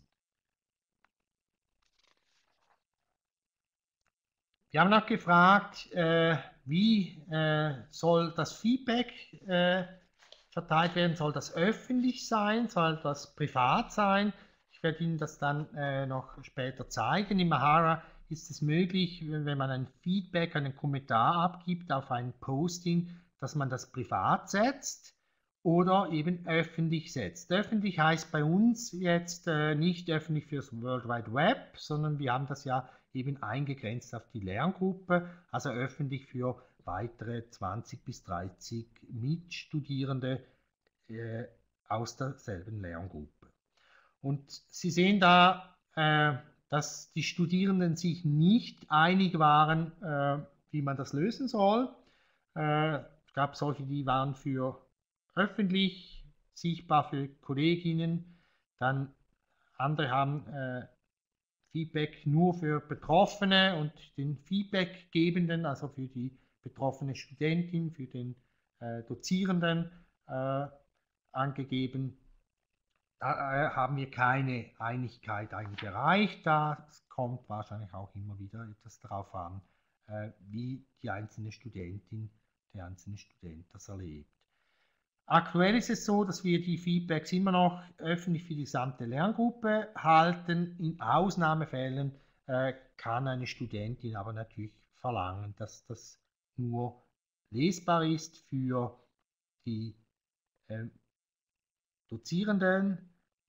Wir haben auch gefragt, äh, wie äh, soll das Feedback äh, verteilt werden? Soll das öffentlich sein? Soll das privat sein? Ich werde Ihnen das dann äh, noch später zeigen. Im Mahara ist es möglich, wenn man ein Feedback, einen Kommentar abgibt auf ein Posting, dass man das privat setzt oder eben öffentlich setzt. Öffentlich heißt bei uns jetzt äh, nicht öffentlich fürs World Wide Web, sondern wir haben das ja eben eingegrenzt auf die Lerngruppe, also öffentlich für weitere zwanzig bis dreißig Mitstudierende äh, aus derselben Lerngruppe. Und Sie sehen da, äh, dass die Studierenden sich nicht einig waren, äh, wie man das lösen soll. Äh, es gab solche, die waren für öffentlich sichtbar für Kolleginnen, dann andere haben äh, Feedback nur für Betroffene und den Feedbackgebenden, also für die betroffene Studentin, für den äh, Dozierenden äh, angegeben. Da äh, haben wir keine Einigkeit eigentlich erreicht. Das kommt wahrscheinlich auch immer wieder etwas darauf an, äh, wie die einzelne Studentin, der einzelne Student das erlebt. Aktuell ist es so, dass wir die Feedbacks immer noch öffentlich für die gesamte Lerngruppe halten. In Ausnahmefällen äh, kann eine Studentin aber natürlich verlangen, dass das nur lesbar ist für die äh, Dozierenden.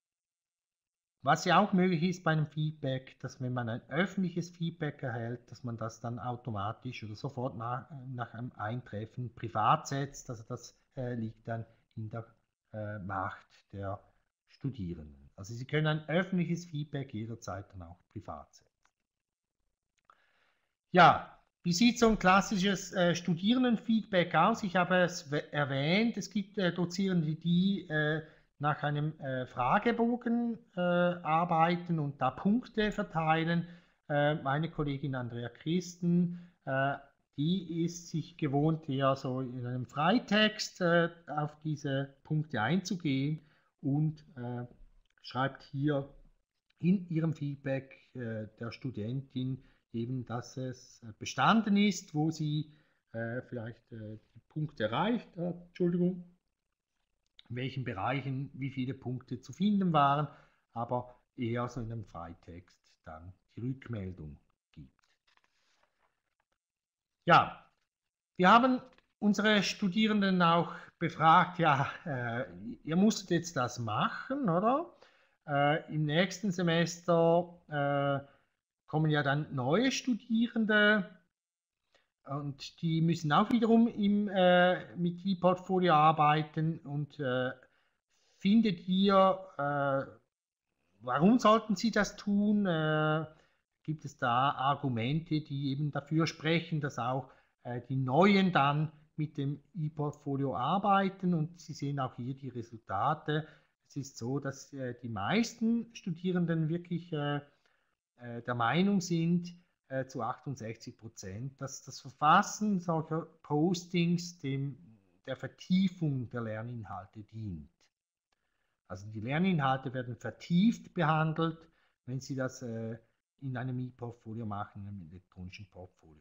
Was ja auch möglich ist bei einem Feedback, dass wenn man ein öffentliches Feedback erhält, dass man das dann automatisch oder sofort nach, nach einem Eintreffen privat setzt. Also das äh, liegt dann in der äh, Macht der Studierenden. Also Sie können ein öffentliches Feedback jederzeit dann auch privat setzen. Ja, wie sieht so ein klassisches äh, Studierendenfeedback aus? Ich habe es erwähnt, es gibt äh, Dozierende, die äh, nach einem äh, Fragebogen äh, arbeiten und da Punkte verteilen. Äh, meine Kollegin Andrea Christen, äh, die ist sich gewohnt, eher so in einem Freitext äh, auf diese Punkte einzugehen und äh, schreibt hier in ihrem Feedback äh, der Studentin eben, dass es bestanden ist, wo sie äh, vielleicht äh, die Punkte erreicht hat, Entschuldigung, in welchen Bereichen wie viele Punkte zu finden waren, aber eher so in einem Freitext dann die Rückmeldung gibt. Ja, wir haben unsere Studierenden auch befragt, ja, äh, ihr musstet jetzt das machen, oder? Äh, Im nächsten Semester äh, kommen ja dann neue Studierende und die müssen auch wiederum im, äh, mit ePortfolio arbeiten und äh, findet ihr, äh, warum sollten sie das tun? Äh, gibt es da Argumente, die eben dafür sprechen, dass auch äh, die Neuen dann mit dem ePortfolio arbeiten und Sie sehen auch hier die Resultate. Es ist so, dass äh, die meisten Studierenden wirklich äh, äh, der Meinung sind, äh, zu achtundsechzig Prozent, dass das Verfassen solcher Postings dem, der Vertiefung der Lerninhalte dient. Also die Lerninhalte werden vertieft behandelt, wenn Sie das äh, in einem E-Portfolio machen, in einem elektronischen Portfolio.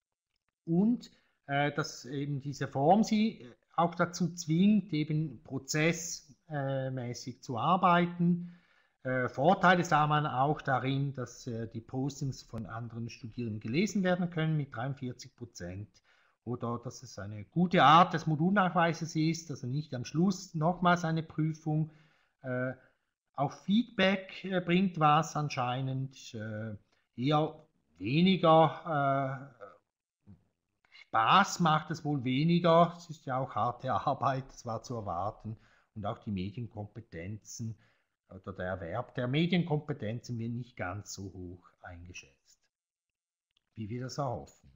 Und äh, dass eben diese Form Sie auch dazu zwingt, eben prozessmäßig zu arbeiten. Äh, Vorteile sah man auch darin, dass äh, die Postings von anderen Studierenden gelesen werden können mit dreiundvierzig Prozent. Oder dass es eine gute Art des Modulnachweises ist, also nicht am Schluss nochmals eine Prüfung. Äh, auch Feedback äh, bringt was anscheinend, äh, eher weniger äh, Spaß macht es wohl weniger. Es ist ja auch harte Arbeit, das war zu erwarten. Und auch die Medienkompetenzen oder der Erwerb der Medienkompetenzen wird nicht ganz so hoch eingeschätzt, wie wir das erhoffen.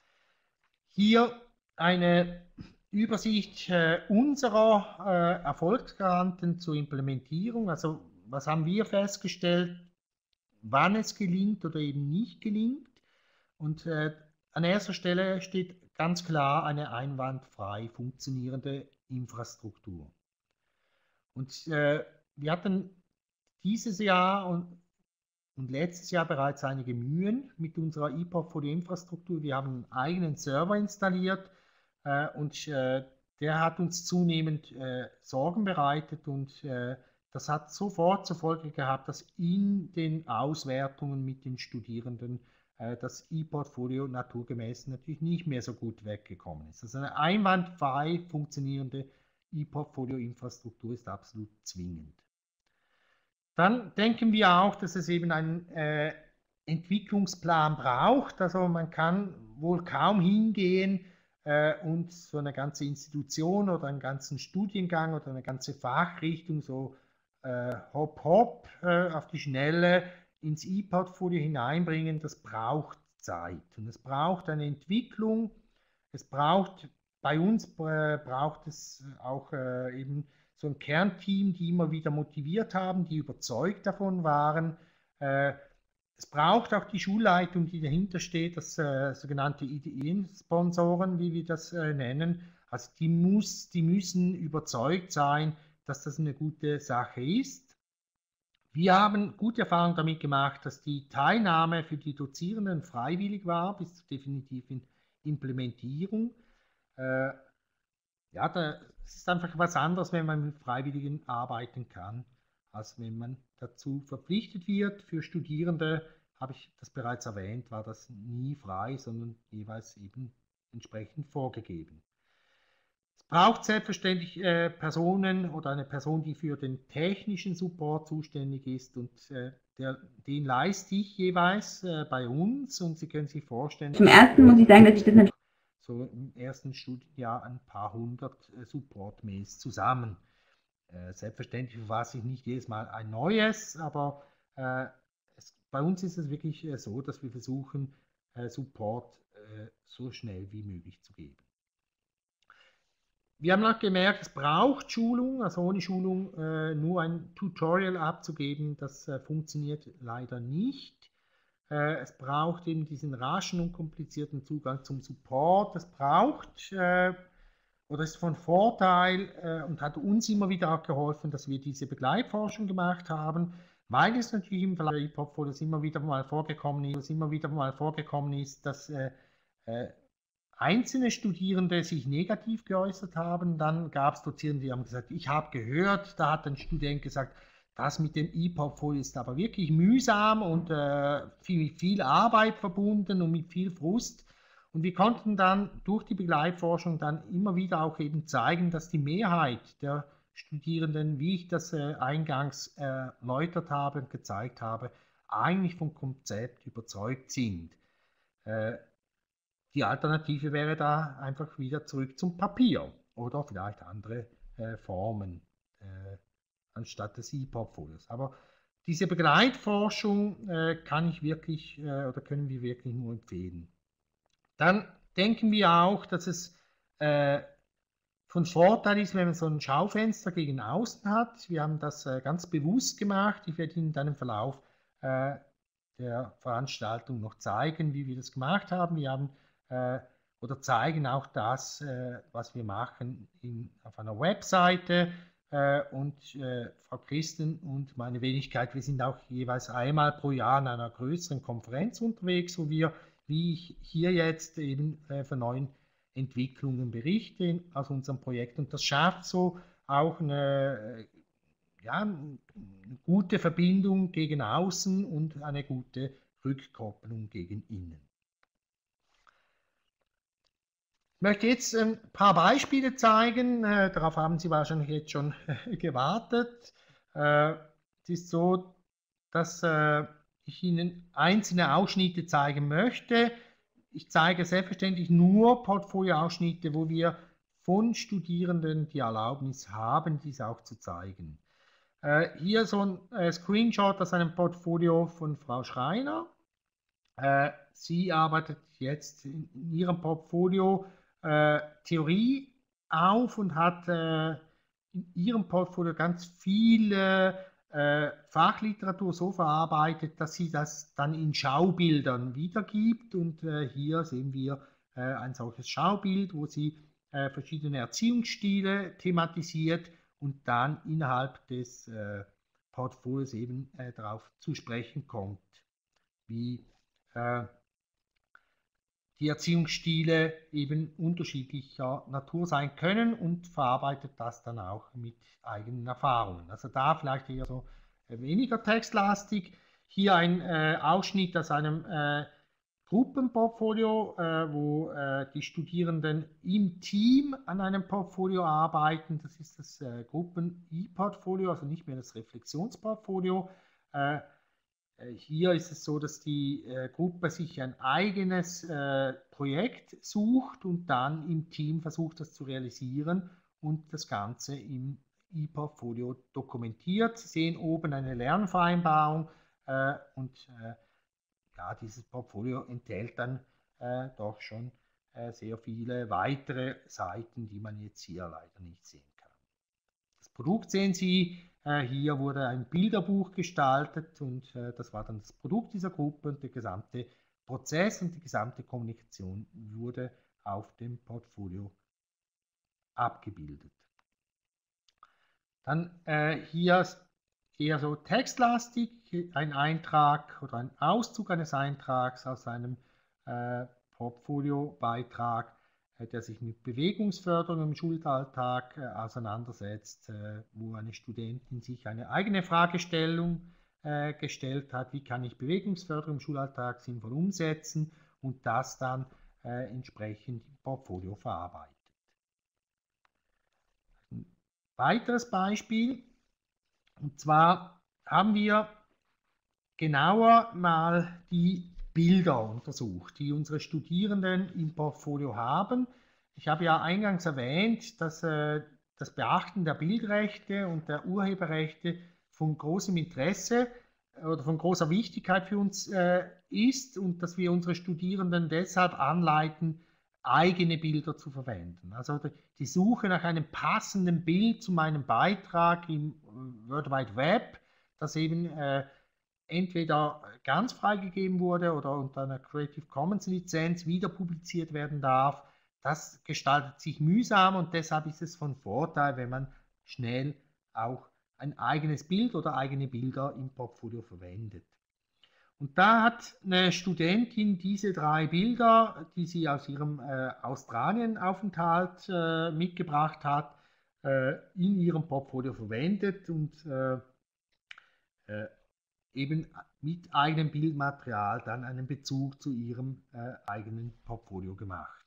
Hier eine Übersicht äh, unserer äh, Erfolgsgaranten zur Implementierung. Also was haben wir festgestellt, wann es gelingt oder eben nicht gelingt. Und äh, an erster Stelle steht ganz klar eine einwandfrei funktionierende Infrastruktur. Und äh, wir hatten dieses Jahr und, und letztes Jahr bereits einige Mühen mit unserer E-Portfolio-Infrastruktur. Wir haben einen eigenen Server installiert äh, und äh, der hat uns zunehmend äh, Sorgen bereitet und äh, das hat sofort zur Folge gehabt, dass in den Auswertungen mit den Studierenden äh, das E-Portfolio naturgemäß natürlich nicht mehr so gut weggekommen ist. Also eine einwandfrei funktionierende E-Portfolio-Infrastruktur ist absolut zwingend. Dann denken wir auch, dass es eben einen äh, Entwicklungsplan braucht. Also man kann wohl kaum hingehen äh, und so eine ganze Institution oder einen ganzen Studiengang oder eine ganze Fachrichtung so äh, hopp hopp äh, auf die Schnelle ins E-Portfolio hineinbringen. Das braucht Zeit und es braucht eine Entwicklung. Es braucht, bei uns äh, braucht es auch äh, eben so ein Kernteam, die immer wieder motiviert haben, die überzeugt davon waren. Äh, es braucht auch die Schulleitung, die dahinter steht, das äh, sogenannte Ideensponsoren, wie wir das äh, nennen. Also die, muss, die müssen überzeugt sein, dass das eine gute Sache ist. Wir haben gute Erfahrungen damit gemacht, dass die Teilnahme für die Dozierenden freiwillig war, bis zur definitiven Implementierung. Äh, ja, da, es ist einfach was anderes, wenn man mit Freiwilligen arbeiten kann, als wenn man dazu verpflichtet wird. Für Studierende, habe ich das bereits erwähnt, war das nie frei, sondern jeweils eben entsprechend vorgegeben. Es braucht selbstverständlich äh, Personen oder eine Person, die für den technischen Support zuständig ist und äh, der, den leiste ich jeweils äh, bei uns und Sie können sich vorstellen. Zum ersten muss ich sagen, dass ich das natürlich so im ersten Studienjahr ein paar hundert äh, Support-Mails zusammen. Äh, selbstverständlich verfasse ich nicht jedes Mal ein neues, aber äh, es, bei uns ist es wirklich äh, so, dass wir versuchen, äh, Support äh, so schnell wie möglich zu geben. Wir haben auch gemerkt, es braucht Schulung, also ohne Schulung äh, nur ein Tutorial abzugeben, das äh, funktioniert leider nicht. Äh, es braucht eben diesen raschen und komplizierten Zugang zum Support. Es braucht äh, oder ist von Vorteil äh, und hat uns immer wieder auch geholfen, dass wir diese Begleitforschung gemacht haben, weil es natürlich im Verlauf der E-Portfolios immer wieder mal vorgekommen ist, immer wieder mal vorgekommen ist, dass äh, äh, einzelne Studierende sich negativ geäußert haben. Dann gab es Dozierende, die haben gesagt, ich habe gehört, da hat ein Student gesagt, das mit dem E-Portfolio ist aber wirklich mühsam und äh, viel, viel Arbeit verbunden und mit viel Frust. Und wir konnten dann durch die Begleitforschung dann immer wieder auch eben zeigen, dass die Mehrheit der Studierenden, wie ich das äh, eingangs äh, erläutert habe und gezeigt habe, eigentlich vom Konzept überzeugt sind. Äh, Die Alternative wäre da einfach wieder zurück zum Papier oder vielleicht andere äh, Formen äh, anstatt des E-Portfolios. Aber diese Begleitforschung äh, kann ich wirklich äh, oder können wir wirklich nur empfehlen. Dann denken wir auch, dass es äh, von Vorteil ist, wenn man so ein Schaufenster gegen außen hat. Wir haben das äh, ganz bewusst gemacht. Ich werde Ihnen dann im Verlauf äh, der Veranstaltung noch zeigen, wie wir das gemacht haben. Wir haben äh, oder zeigen auch das, äh, was wir machen in, auf einer Webseite. äh, und äh, Frau Christen und meine Wenigkeit, wir sind auch jeweils einmal pro Jahr in einer größeren Konferenz unterwegs, wo wir, wie ich hier jetzt eben äh, von neuen Entwicklungen berichte aus unserem Projekt. Und das schafft so auch eine, ja, eine gute Verbindung gegen außen und eine gute Rückkopplung gegen innen. Ich möchte jetzt ein paar Beispiele zeigen, äh, darauf haben Sie wahrscheinlich jetzt schon gewartet. Äh, es ist so, dass äh, ich Ihnen einzelne Ausschnitte zeigen möchte. Ich zeige selbstverständlich nur Portfolioausschnitte, wo wir von Studierenden die Erlaubnis haben, dies auch zu zeigen. Äh, hier so ein äh, Screenshot aus einem Portfolio von Frau Schreiner. Äh, sie arbeitet jetzt in, in ihrem Portfolio äh, Theorie auf und hat äh, in ihrem Portfolio ganz viele äh, Fachliteratur so verarbeitet, dass sie das dann in Schaubildern wiedergibt. Und äh, hier sehen wir äh, ein solches Schaubild, wo sie äh, verschiedene Erziehungsstile thematisiert und dann innerhalb des äh, Portfolios eben äh, darauf zu sprechen kommt, wie äh, die Erziehungsstile eben unterschiedlicher Natur sein können und verarbeitet das dann auch mit eigenen Erfahrungen. Also da vielleicht eher so weniger textlastig. Hier ein äh, Ausschnitt aus einem äh, Gruppenportfolio, äh, wo äh, die Studierenden im Team an einem Portfolio arbeiten. Das ist das äh, Gruppen-E-Portfolio, also nicht mehr das Reflexionsportfolio. Äh, Hier ist es so, dass die äh, Gruppe sich ein eigenes äh, Projekt sucht und dann im Team versucht, das zu realisieren und das Ganze im E-Portfolio dokumentiert. Sie sehen oben eine Lernvereinbarung äh, und äh, ja, dieses Portfolio enthält dann äh, doch schon äh, sehr viele weitere Seiten, die man jetzt hier leider nicht sehen kann. Das Produkt sehen Sie, äh, hier wurde ein Bilderbuch gestaltet und äh, das war dann das Produkt dieser Gruppe und der gesamte Prozess und die gesamte Kommunikation wurde auf dem Portfolio abgebildet. Dann äh, hier eher so textlastig, ein Eintrag oder ein Auszug eines Eintrags aus einem äh, Portfoliobeitrag, äh, der sich mit Bewegungsförderung im Schulalltag äh, auseinandersetzt, äh, wo eine Studentin sich eine eigene Fragestellung äh, gestellt hat, wie kann ich Bewegungsförderung im Schulalltag sinnvoll umsetzen und das dann äh, entsprechend im Portfolio verarbeitet. Ein weiteres Beispiel, und zwar haben wir genauer mal die Bilder untersucht, die unsere Studierenden im Portfolio haben. Ich habe ja eingangs erwähnt, dass äh, das Beachten der Bildrechte und der Urheberrechte von großem Interesse oder von großer Wichtigkeit für uns äh, ist und dass wir unsere Studierenden deshalb anleiten, eigene Bilder zu verwenden. Also die Suche nach einem passenden Bild zu meinem Beitrag im World Wide Web, das eben äh, entweder ganz freigegeben wurde oder unter einer Creative Commons Lizenz wieder publiziert werden darf, das gestaltet sich mühsam und deshalb ist es von Vorteil, wenn man schnell auch ein eigenes Bild oder eigene Bilder im Portfolio verwendet. Und da hat eine Studentin diese drei Bilder, die sie aus ihrem äh, Australien-Aufenthalt äh, mitgebracht hat, äh, in ihrem Portfolio verwendet und äh, äh, eben mit eigenem Bildmaterial dann einen Bezug zu ihrem äh, eigenen Portfolio gemacht.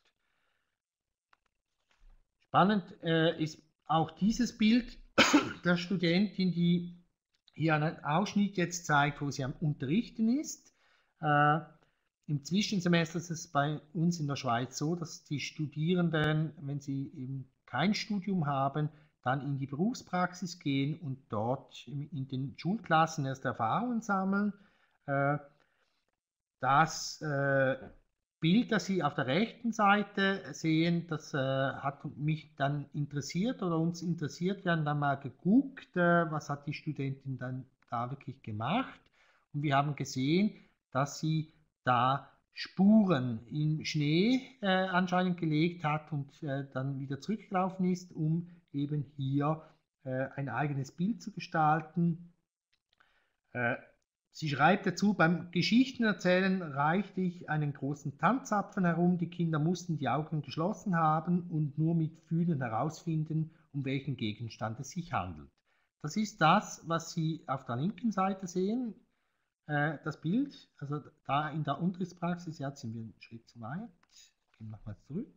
Spannend äh, ist auch dieses Bild der Studentin, die hier einen Ausschnitt jetzt zeigt, wo sie am Unterrichten ist. Äh, Im Zwischensemester ist es bei uns in der Schweiz so, dass die Studierenden, wenn sie eben kein Studium haben, dann in die Berufspraxis gehen und dort in den Schulklassen erst Erfahrungen sammeln. Äh, das äh, Bild, das Sie auf der rechten Seite sehen, das äh, hat mich dann interessiert oder uns interessiert. Wir haben dann mal geguckt, äh, was hat die Studentin dann da wirklich gemacht. Und wir haben gesehen, dass sie da Spuren im Schnee äh, anscheinend gelegt hat und äh, dann wieder zurückgelaufen ist, um eben hier äh, ein eigenes Bild zu gestalten. Äh, sie schreibt dazu, beim Geschichtenerzählen reichte ich einen großen Tanzapfen herum, die Kinder mussten die Augen geschlossen haben und nur mit Fühlen herausfinden, um welchen Gegenstand es sich handelt. Das ist das, was Sie auf der linken Seite sehen, äh, das Bild, also da in der Unterrichtspraxis, jetzt sind wir einen Schritt zu weit, gehen wir nochmal zurück.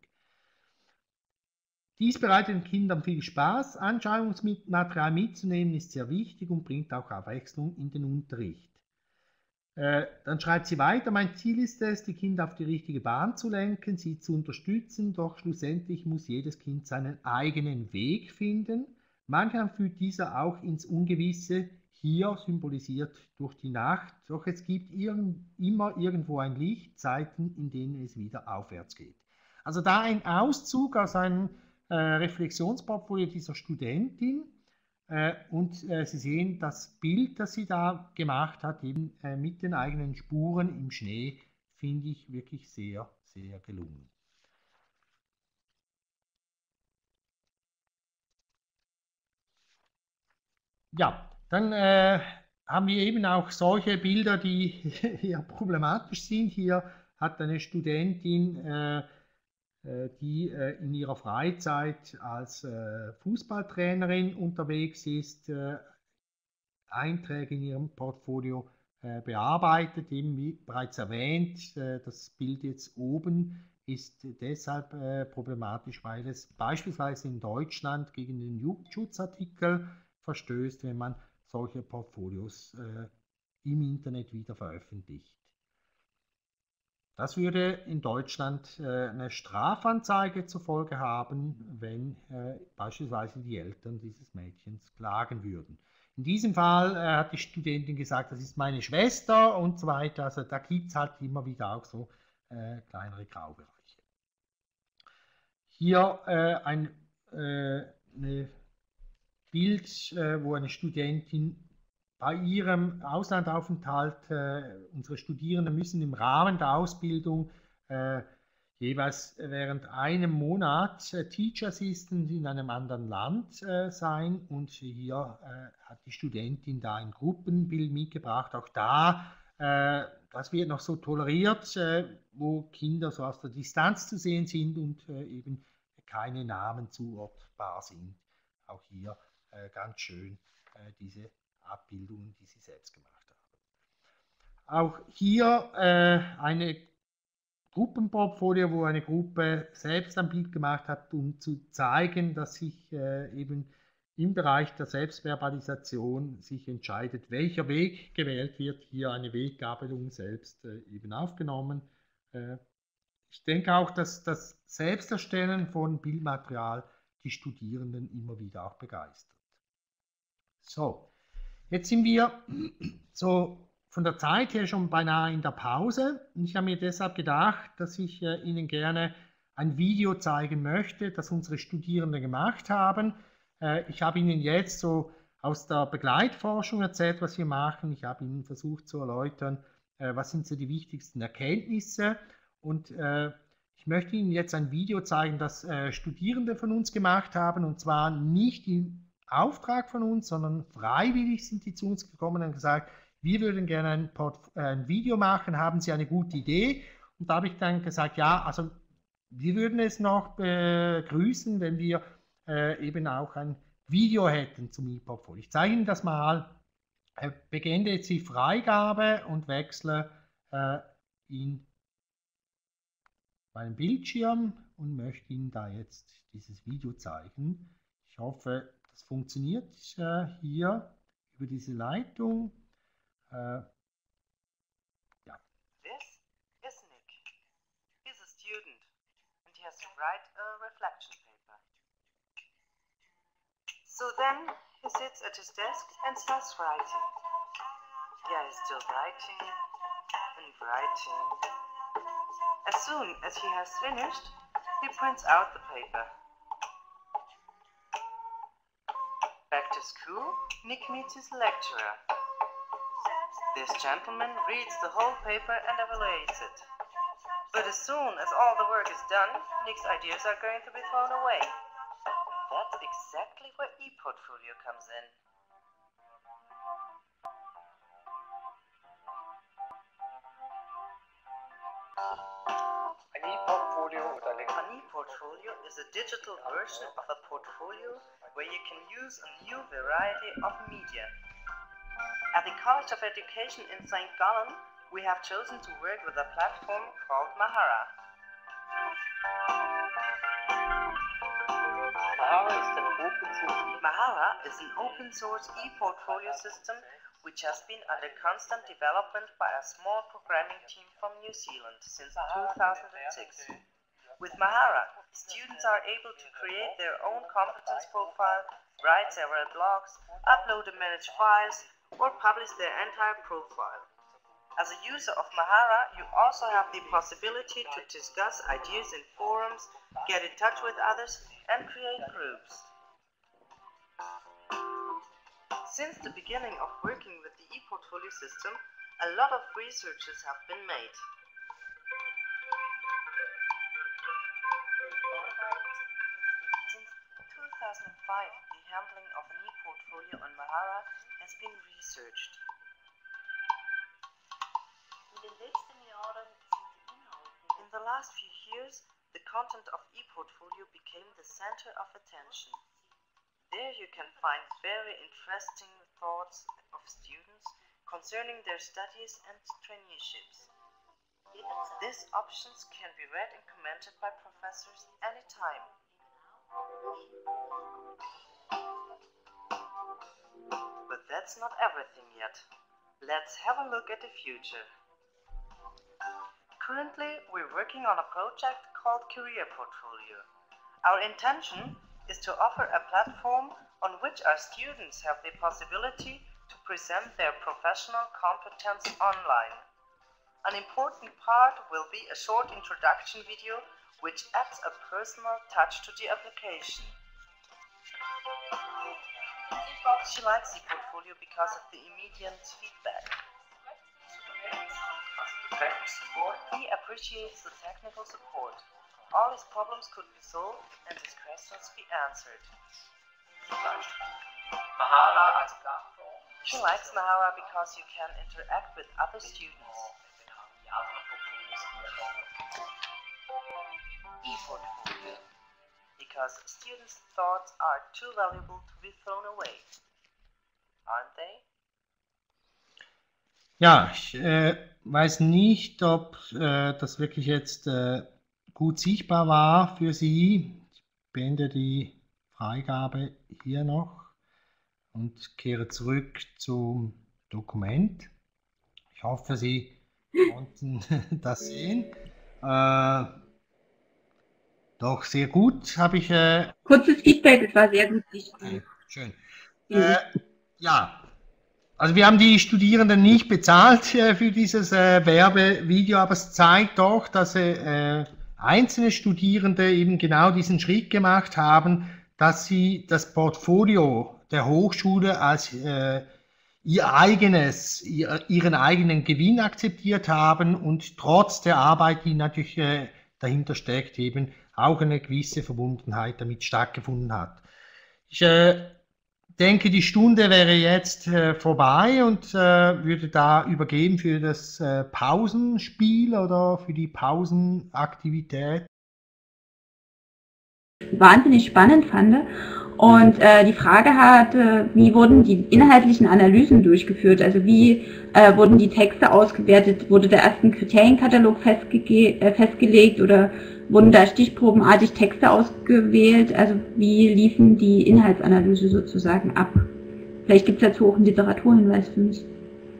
Dies bereitet den Kindern viel Spaß, Anschauungsmaterial mitzunehmen ist sehr wichtig und bringt auch Abwechslung in den Unterricht. Äh, dann schreibt sie weiter, mein Ziel ist es, die Kinder auf die richtige Bahn zu lenken, sie zu unterstützen, doch schlussendlich muss jedes Kind seinen eigenen Weg finden. Manchmal führt dieser auch ins Ungewisse, hier symbolisiert durch die Nacht, doch es gibt irg- immer irgendwo ein Licht, Zeiten, in denen es wieder aufwärts geht. Also da ein Auszug aus einem äh, Reflexionsportfolio dieser Studentin, äh, und äh, Sie sehen das Bild, das sie da gemacht hat, eben äh, mit den eigenen Spuren im Schnee, finde ich wirklich sehr, sehr gelungen. Ja, dann äh, haben wir eben auch solche Bilder, die eher problematisch sind. Hier hat eine Studentin, äh, äh, die äh, in ihrer Freizeit als äh, Fußballtrainerin unterwegs ist, äh, Einträge in ihrem Portfolio äh, bearbeitet. Eben wie bereits erwähnt, äh, das Bild jetzt oben ist deshalb äh, problematisch, weil es beispielsweise in Deutschland gegen den Jugendschutzartikel verstößt, wenn man solche Portfolios äh, im Internet wieder veröffentlicht. Das würde in Deutschland äh, eine Strafanzeige zur Folge haben, wenn äh, beispielsweise die Eltern dieses Mädchens klagen würden. In diesem Fall äh, hat die Studentin gesagt, das ist meine Schwester und so weiter. Also da gibt es halt immer wieder auch so äh, kleinere Graubereiche. Hier äh, ein äh, eine Bild, äh, wo eine Studentin bei ihrem Auslandaufenthalt, äh, unsere Studierenden müssen im Rahmen der Ausbildung äh, jeweils während einem Monat äh, Teacher Assistant in einem anderen Land äh, sein, und hier äh, hat die Studentin da ein Gruppenbild mitgebracht. Auch da, äh, das wird noch so toleriert, äh, wo Kinder so aus der Distanz zu sehen sind und äh, eben keine Namen zuordnbar sind. Auch hier äh, ganz schön äh, diese Abbildungen, die sie selbst gemacht haben. Auch hier äh, eine Gruppenportfolio, wo eine Gruppe selbst ein Bild gemacht hat, um zu zeigen, dass sich äh, eben im Bereich der Selbstverbalisation sich entscheidet, welcher Weg gewählt wird. Hier eine Weggabelung selbst äh, eben aufgenommen. Äh, ich denke auch, dass das Selbsterstellen von Bildmaterial die Studierenden immer wieder auch begeistert. So, jetzt sind wir so von der Zeit her schon beinahe in der Pause. Und ich habe mir deshalb gedacht, dass ich äh, Ihnen gerne ein Video zeigen möchte, das unsere Studierenden gemacht haben. Äh, ich habe Ihnen jetzt so aus der Begleitforschung erzählt, was wir machen. Ich habe Ihnen versucht zu erläutern, äh, was sind so die wichtigsten Erkenntnisse. Und äh, ich möchte Ihnen jetzt ein Video zeigen, das äh, Studierende von uns gemacht haben, und zwar nicht im Auftrag von uns, sondern freiwillig sind die zu uns gekommen und gesagt, wir würden gerne ein, Port äh, ein Video machen, haben Sie eine gute Idee? Und da habe ich dann gesagt, ja, also wir würden es noch begrüßen, wenn wir äh, eben auch ein Video hätten zum E-Portfolio. Ich zeige Ihnen das mal, äh, beginne jetzt die Freigabe und wechsle äh, in meinen Bildschirm und möchte Ihnen da jetzt dieses Video zeigen. Ich hoffe, das funktioniert äh, hier über diese Leitung. Äh, ja. This is Nick. He's a student and he has to write a reflection paper. So then he sits at his desk and starts writing. Yeah, he's still writing and writing. As soon as he has finished, he prints out the paper. Back to school, Nick meets his lecturer. This gentleman reads the whole paper and evaluates it. But as soon as all the work is done, Nick's ideas are going to be thrown away. That's exactly where ePortfolio comes in. Ein E-Portfolio oder An ePortfolio is a digital version of a portfolio where you can use a new variety of media. At the College of Education in Saint Gallen, we have chosen to work with a platform called Mahara. Mahara ist ein Open Source. Mahara is an open source e-portfolio system which has been under constant development by a small programming team from New Zealand since two thousand six. With Mahara, students are able to create their own competence profile, write several blogs, upload and manage files, or publish their entire profile. As a user of Mahara, you also have the possibility to discuss ideas in forums, get in touch with others, and create groups. Since the beginning of working with the ePortfolio system, a lot of researches have been made. Since two thousand five, the handling of an ePortfolio on Mahara has been researched. In the last few years, the content of ePortfolio became the center of attention. There you can find very interesting thoughts of students concerning their studies and traineeships. These options can be read and commented by professors anytime. But that's not everything yet. Let's have a look at the future. Currently, we're working on a project called Career Portfolio. Our intention is to offer a platform on which our students have the possibility to present their professional competence online. An important part will be a short introduction video which adds a personal touch to the application. She likes the portfolio because of the immediate feedback. He appreciates the technical support. All his problems could be solved and his questions be answered. Mahara als Plattform. She likes Mahara because you can interact with other students. ePortfolio. Because students' thoughts are too valuable to be thrown away. Aren't they? Ja, ich äh, weiß nicht, ob äh, das wirklich jetzt äh, gut sichtbar war für Sie. Ich beende die Freigabe hier noch und kehre zurück zum Dokument. Ich hoffe, Sie konnten das sehen. Äh, doch sehr gut, habe ich. Äh, Kurzes Feedback, es war sehr gut sichtbar. Schön. Mhm. Äh, ja. Also wir haben die Studierenden nicht bezahlt äh, für dieses äh, Werbevideo, aber es zeigt doch, dass äh, einzelne Studierende eben genau diesen Schritt gemacht haben, dass sie das Portfolio der Hochschule als äh, ihr eigenes, ihr, ihren eigenen Gewinn akzeptiert haben und trotz der Arbeit, die natürlich äh, dahinter steckt, eben auch eine gewisse Verbundenheit damit stattgefunden hat. Ich äh, Ich denke, die Stunde wäre jetzt äh, vorbei und äh, würde da übergeben für das äh, Pausenspiel oder für die Pausenaktivität. Wahnsinnig spannend fand. Und äh, die Frage hatte, wie wurden die inhaltlichen Analysen durchgeführt? Also wie äh, wurden die Texte ausgewertet? Wurde der erste Kriterienkatalog festge äh, festgelegt oder wurden da stichprobenartig Texte ausgewählt? Also wie liefen die Inhaltsanalyse sozusagen ab? Vielleicht gibt es dazu auch einen Literaturhinweis für uns.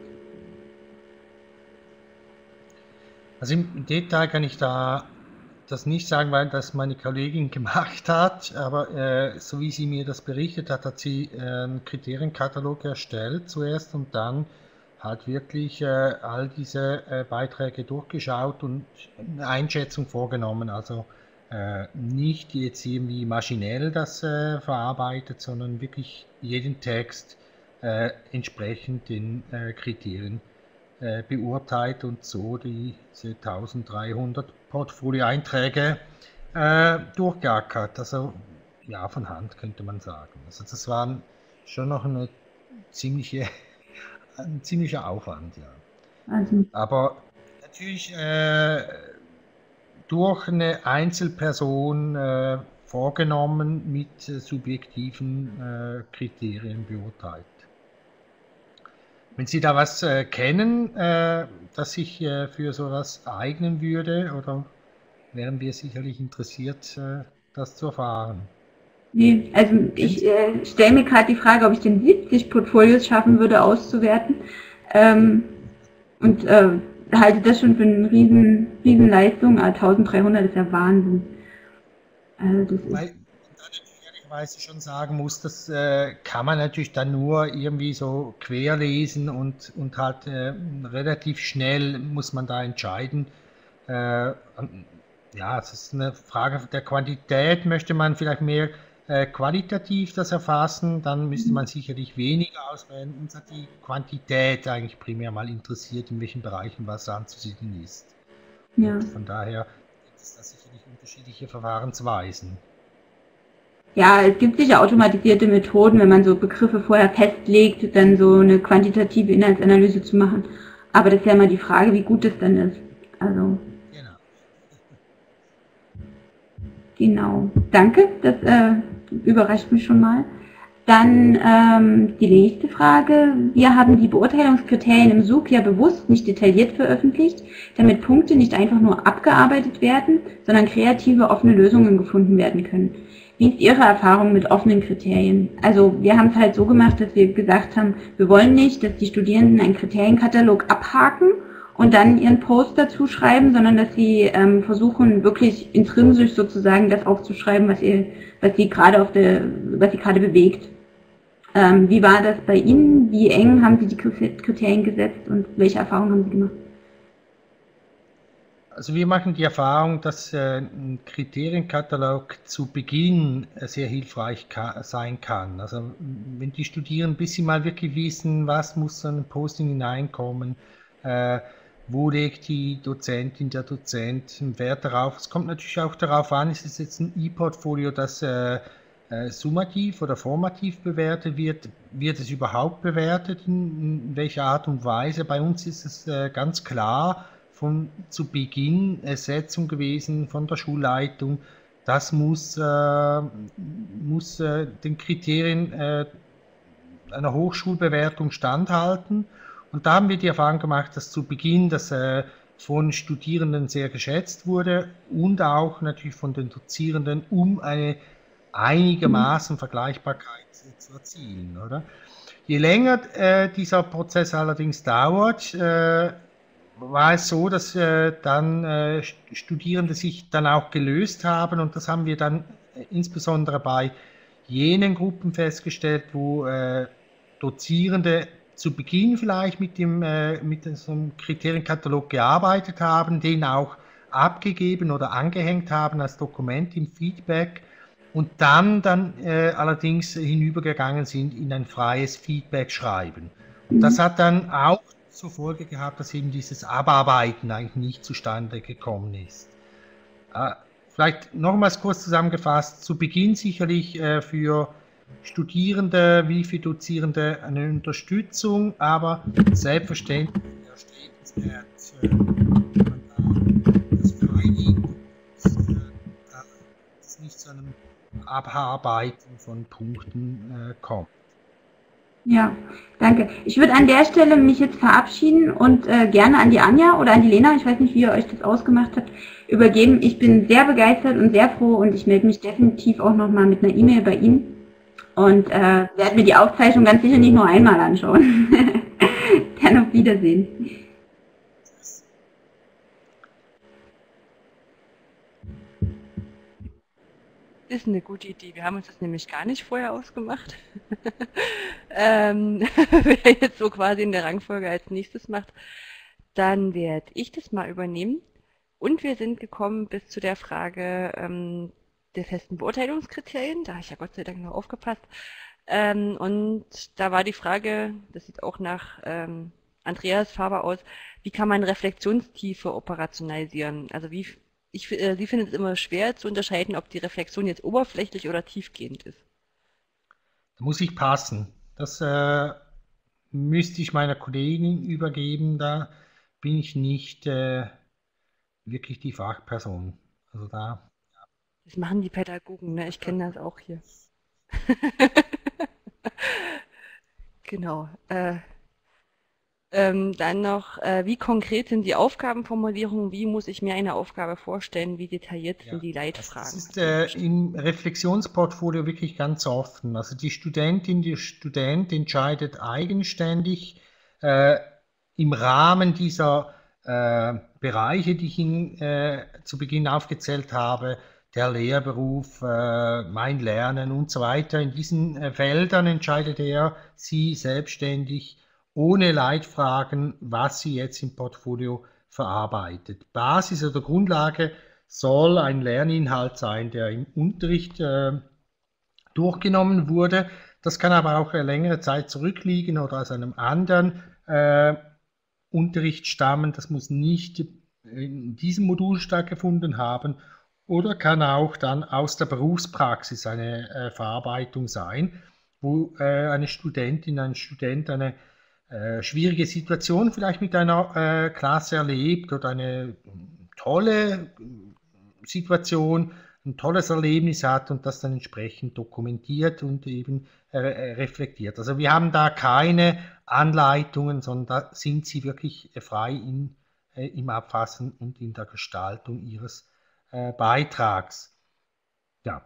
Also im Detail kann ich da das nicht sagen, weil das meine Kollegin gemacht hat, aber äh, so wie sie mir das berichtet hat, hat sie äh, einen Kriterienkatalog erstellt zuerst und dann halt wirklich äh, all diese äh, Beiträge durchgeschaut und eine Einschätzung vorgenommen, also äh, nicht jetzt irgendwie maschinell das äh, verarbeitet, sondern wirklich jeden Text äh, entsprechend den äh, Kriterien äh, beurteilt und so diese eintausenddreihundert Portfolio-Einträge äh, durchgeackert. Also ja, von Hand, könnte man sagen. Also das war schon noch eine ziemliche, ein ziemlicher Aufwand, ja. Also, Aber natürlich äh, durch eine Einzelperson äh, vorgenommen, mit äh, subjektiven äh, Kriterien beurteilt. Wenn Sie da was äh, kennen, äh, das sich äh, für sowas eignen würde, oder wären wir sicherlich interessiert, äh, das zu erfahren. nee, also ich äh, stelle mir gerade die Frage, ob ich den siebzig Portfolios schaffen würde, auszuwerten. Ähm, und äh, halte das schon für eine riesen, riesen Leistung. Ah, eintausenddreihundert ist ja Wahnsinn. Also das ist, Weil man da natürlich ehrlicherweise schon sagen muss, das äh, kann man natürlich dann nur irgendwie so querlesen und, und halt äh, relativ schnell muss man da entscheiden. Äh, und, ja, es ist eine Frage der Quantität. Möchte man vielleicht mehr äh, qualitativ das erfassen, dann müsste man sicherlich weniger auswählen. Uns hat die Quantität eigentlich primär mal interessiert, in welchen Bereichen was anzusiedeln ist. ja. Und von daher gibt es da sicherlich unterschiedliche Verfahrensweisen. Ja, es gibt sicher automatisierte Methoden, wenn man so Begriffe vorher festlegt, dann so eine quantitative Inhaltsanalyse zu machen. Aber das ist ja immer die Frage, wie gut es dann ist. Also, Genau. genau. Danke, das äh, überrascht mich schon mal. Dann ähm, die nächste Frage. Wir haben die Beurteilungskriterien im S U G ja bewusst nicht detailliert veröffentlicht, damit Punkte nicht einfach nur abgearbeitet werden, sondern kreative, offene Lösungen gefunden werden können. Wie ist Ihre Erfahrung mit offenen Kriterien? Also wir haben es halt so gemacht, dass wir gesagt haben, wir wollen nicht, dass die Studierenden einen Kriterienkatalog abhaken und dann ihren Post dazu schreiben, sondern dass sie ähm, versuchen, wirklich intrinsisch sozusagen das aufzuschreiben, was ihr, was sie gerade auf der, was sie gerade bewegt. Ähm, wie war das bei Ihnen? Wie eng haben Sie die Kriterien gesetzt und welche Erfahrungen haben Sie gemacht? Also wir machen die Erfahrung, dass äh, ein Kriterienkatalog zu Beginn äh, sehr hilfreich ka sein kann. Also wenn die Studierenden ein bisschen mal wirklich wissen, was muss in ein Posting hineinkommen, äh, wo legt die Dozentin, der Dozent einen Wert darauf. Es kommt natürlich auch darauf an, ist es jetzt ein E-Portfolio, das äh, äh, summativ oder formativ bewertet wird, wird es überhaupt bewertet, in, in welcher Art und Weise. Bei uns ist es äh, ganz klar, von zu Beginn Setzung gewesen von der Schulleitung. Das muss, äh, muss äh, den Kriterien äh, einer Hochschulbewertung standhalten. Und da haben wir die Erfahrung gemacht, dass zu Beginn das äh, von Studierenden sehr geschätzt wurde und auch natürlich von den Dozierenden, um eine einigermaßen Vergleichbarkeit zu erzielen. Oder? Je länger äh, dieser Prozess allerdings dauert, äh, war es so, dass äh, dann äh, Studierende sich dann auch gelöst haben und das haben wir dann äh, insbesondere bei jenen Gruppen festgestellt, wo äh, Dozierende zu Beginn vielleicht mit dem äh, mit so einem Kriterienkatalog gearbeitet haben, den auch abgegeben oder angehängt haben als Dokument im Feedback und dann dann äh, allerdings hinübergegangen sind in ein freies Feedback-Schreiben. Und das hat dann auch zur Folge gehabt, dass eben dieses Abarbeiten eigentlich nicht zustande gekommen ist. Äh, vielleicht nochmals kurz zusammengefasst, zu Beginn sicherlich äh, für Studierende wie für Dozierende eine Unterstützung, aber selbstverständlich erstrebenswert, äh, man da das vereinigt, dass es nicht zu einem Abarbeiten von Punkten äh, kommt. Ja, danke. Ich würde an der Stelle mich jetzt verabschieden und äh, gerne an die Anja oder an die Lena, ich weiß nicht, wie ihr euch das ausgemacht habt, übergeben. Ich bin sehr begeistert und sehr froh und ich melde mich definitiv auch nochmal mit einer E-Mail bei Ihnen und äh, werde mir die Aufzeichnung ganz sicher nicht nur einmal anschauen. Dann auf Wiedersehen. Ist eine gute Idee. Wir haben uns das nämlich gar nicht vorher ausgemacht. ähm, wer jetzt so quasi in der Rangfolge als nächstes macht, dann werde ich das mal übernehmen. Und wir sind gekommen bis zu der Frage ähm, der festen Beurteilungskriterien. Da habe ich ja Gott sei Dank noch aufgepasst. Ähm, und da war die Frage, das sieht auch nach ähm, Andreas Faber aus, wie kann man Reflexionstiefe operationalisieren? Also wie ich, äh, Sie finden es immer schwer zu unterscheiden, ob die Reflexion jetzt oberflächlich oder tiefgehend ist. Da muss ich passen. Das äh, müsste ich meiner Kollegin übergeben. Da bin ich nicht äh, wirklich die Fachperson. Also da. Das machen die Pädagogen, ne? Ich kenne das auch hier. Genau. Äh, ähm, dann noch, äh, wie konkret sind die Aufgabenformulierungen? Wie muss ich mir eine Aufgabe vorstellen? Wie detailliert Ja, sind die das Leitfragen? ist äh, im Reflexionsportfolio wirklich ganz offen. Also die Studentin, der Student entscheidet eigenständig äh, im Rahmen dieser äh, Bereiche, die ich Ihnen äh, zu Beginn aufgezählt habe, der Lehrberuf, äh, mein Lernen und so weiter. In diesen äh, Feldern entscheidet er, sie selbstständig, ohne Leitfragen, was sie jetzt im Portfolio verarbeitet. Basis oder Grundlage soll ein Lerninhalt sein, der im Unterricht äh, durchgenommen wurde. Das kann aber auch äh, längere Zeit zurückliegen oder aus einem anderen äh, Unterricht stammen. Das muss nicht in diesem Modul stattgefunden haben oder kann auch dann aus der Berufspraxis eine äh, Verarbeitung sein, wo äh, eine Studentin, ein Student eine äh, schwierige Situation vielleicht mit einer äh, Klasse erlebt oder eine tolle Situation, ein tolles Erlebnis hat und das dann entsprechend dokumentiert und eben äh, reflektiert. Also wir haben da keine Anleitungen, sondern da sind sie wirklich frei in, äh, im Abfassen und in der Gestaltung ihres äh, Beitrags. Ja.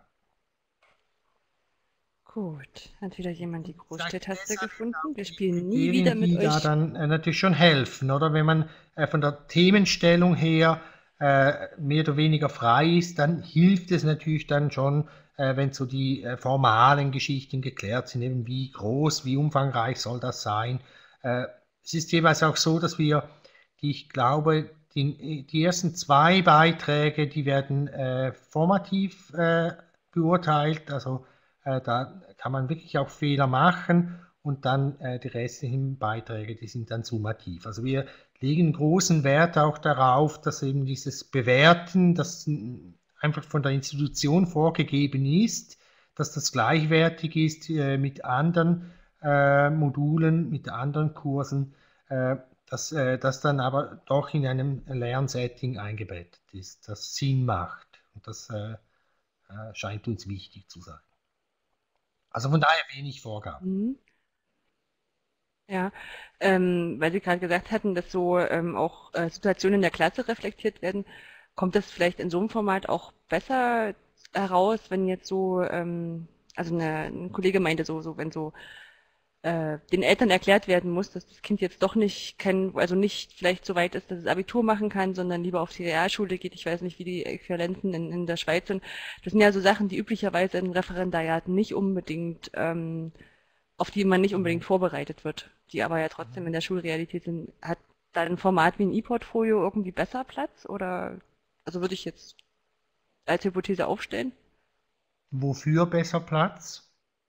Gut, hat wieder jemand die Vielleicht Großstelltaste deshalb gefunden. auch Wir die spielen nie Kriterien, wieder mit die da euch. dann äh, natürlich schon helfen, oder? Wenn man äh, von der Themenstellung her äh, mehr oder weniger frei ist, dann hilft es natürlich dann schon, äh, wenn so die äh, formalen Geschichten geklärt sind, eben wie groß, wie umfangreich soll das sein. Äh, es ist jeweils auch so, dass wir, die, ich glaube, die, die ersten zwei Beiträge, die werden äh, formativ äh, beurteilt, also äh, da kann man wirklich auch Fehler machen und dann äh, die restlichen Beiträge, die sind dann summativ. Also wir legen großen Wert auch darauf, dass eben dieses Bewerten, das einfach von der Institution vorgegeben ist, dass das gleichwertig ist äh, mit anderen äh, Modulen, mit anderen Kursen, äh, dass äh, das dann aber doch in einem Lernsetting eingebettet ist, das Sinn macht. Und das äh, äh, scheint uns wichtig zu sein. Also von daher wenig Vorgaben. Mhm. Ja, ähm, weil Sie gerade gesagt hatten, dass so ähm, auch äh, Situationen in der Klasse reflektiert werden, kommt das vielleicht in so einem Format auch besser heraus, wenn jetzt so, ähm, also eine, ein Kollege meinte so, so wenn so äh, den Eltern erklärt werden muss, dass das Kind jetzt doch nicht kennen, also nicht vielleicht so weit ist, dass es Abitur machen kann, sondern lieber auf die Realschule geht. Ich weiß nicht, wie die Äquivalenzen in, in der Schweiz sind. Das sind ja so Sachen, die üblicherweise in Referendariaten nicht unbedingt ähm, auf die man nicht unbedingt vorbereitet wird, die aber ja trotzdem in der Schulrealität sind. Hat da ein Format wie ein E-Portfolio irgendwie besser Platz? Oder, also würde ich jetzt als Hypothese aufstellen? Wofür besser Platz?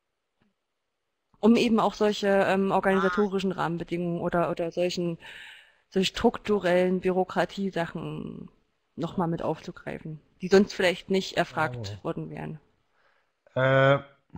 Um eben auch solche ähm, organisatorischen Rahmenbedingungen oder, oder solchen, solche strukturellen Bürokratiesachen nochmal mit aufzugreifen, die sonst vielleicht nicht erfragt Oh. worden wären. Äh,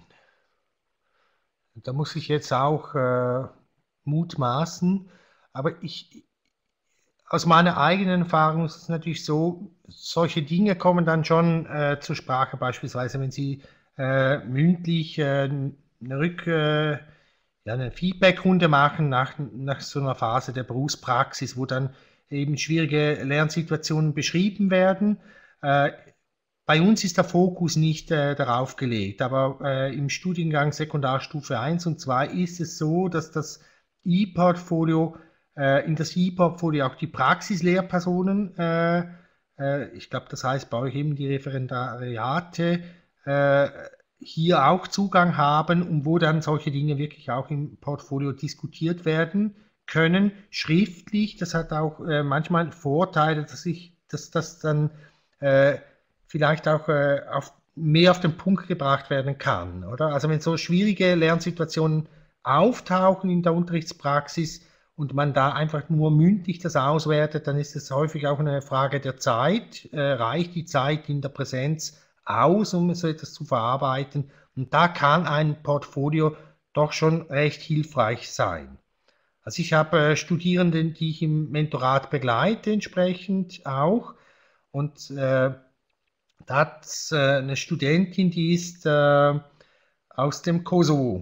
da muss ich jetzt auch äh, mutmaßen, aber ich, aus meiner eigenen Erfahrung ist es natürlich so, solche Dinge kommen dann schon äh, zur Sprache, beispielsweise wenn Sie äh, mündlich äh, eine, Rück, äh, ja, eine Feedbackrunde machen nach, nach so einer Phase der Berufspraxis, wo dann eben schwierige Lernsituationen beschrieben werden. Äh, Bei uns ist der Fokus nicht äh, darauf gelegt, aber äh, im Studiengang Sekundarstufe eins und zwei ist es so, dass das E-Portfolio, äh, in das E-Portfolio auch die Praxislehrpersonen, äh, äh, ich glaube, das heißt bei euch eben die Referendariate, äh, hier auch Zugang haben und wo dann solche Dinge wirklich auch im Portfolio diskutiert werden können, schriftlich. Das hat auch äh, manchmal Vorteile, dass ich, dass das dann äh, vielleicht auch äh, auf, mehr auf den Punkt gebracht werden kann, oder? Also wenn so schwierige Lernsituationen auftauchen in der Unterrichtspraxis und man da einfach nur mündlich das auswertet, dann ist es häufig auch eine Frage der Zeit. Äh, reicht die Zeit in der Präsenz aus, um so etwas zu verarbeiten? Und da kann ein Portfolio doch schon recht hilfreich sein. Also ich habe äh, Studierende, die ich im Mentorat begleite, entsprechend auch. Und äh, da hat äh, eine Studentin, die ist äh, aus dem Kosovo.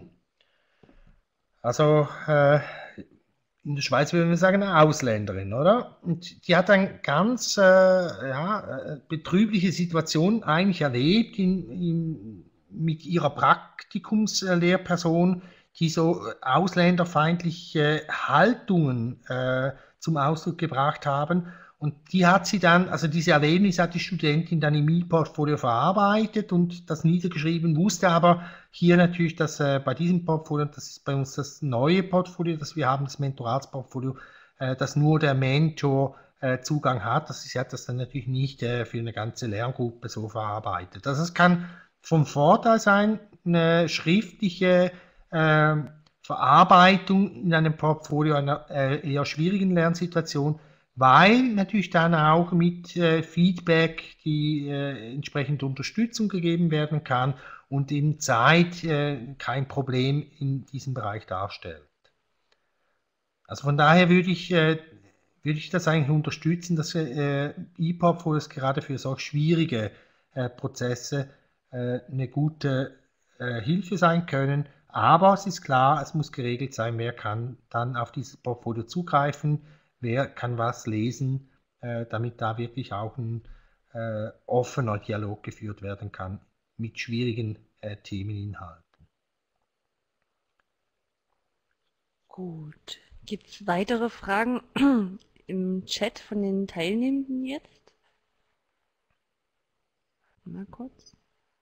Also äh, in der Schweiz würde man sagen, eine Ausländerin, oder? Und die hat eine ganz äh, ja, betrübliche Situation eigentlich erlebt in, in, mit ihrer Praktikumslehrperson, die so ausländerfeindliche Haltungen äh, zum Ausdruck gebracht haben. Und die hat sie dann, also diese Erlebnis hat die Studentin dann im E-Portfolio verarbeitet und das niedergeschrieben, wusste aber hier natürlich, dass äh, bei diesem Portfolio, das ist bei uns das neue Portfolio, das wir haben, das Mentoratsportfolio, äh, dass nur der Mentor äh, Zugang hat. Das ist, sie hat das dann natürlich nicht äh, für eine ganze Lerngruppe so verarbeitet. Also es kann vom Vorteil sein, eine schriftliche äh, Verarbeitung in einem Portfolio einer äh, eher schwierigen Lernsituation, weil natürlich dann auch mit äh, Feedback die äh, entsprechende Unterstützung gegeben werden kann und eben Zeit äh, kein Problem in diesem Bereich darstellt. Also von daher würde ich, äh, würde ich das eigentlich unterstützen, dass äh, E-Portfolios gerade für solch schwierige äh, Prozesse äh, eine gute äh, Hilfe sein können. Aber es ist klar, es muss geregelt sein, wer kann dann auf dieses Portfolio zugreifen, wer kann was lesen, äh, damit da wirklich auch ein äh, offener Dialog geführt werden kann mit schwierigen äh, Themeninhalten. Gut. Gibt es weitere Fragen im Chat von den Teilnehmenden jetzt? Mal kurz.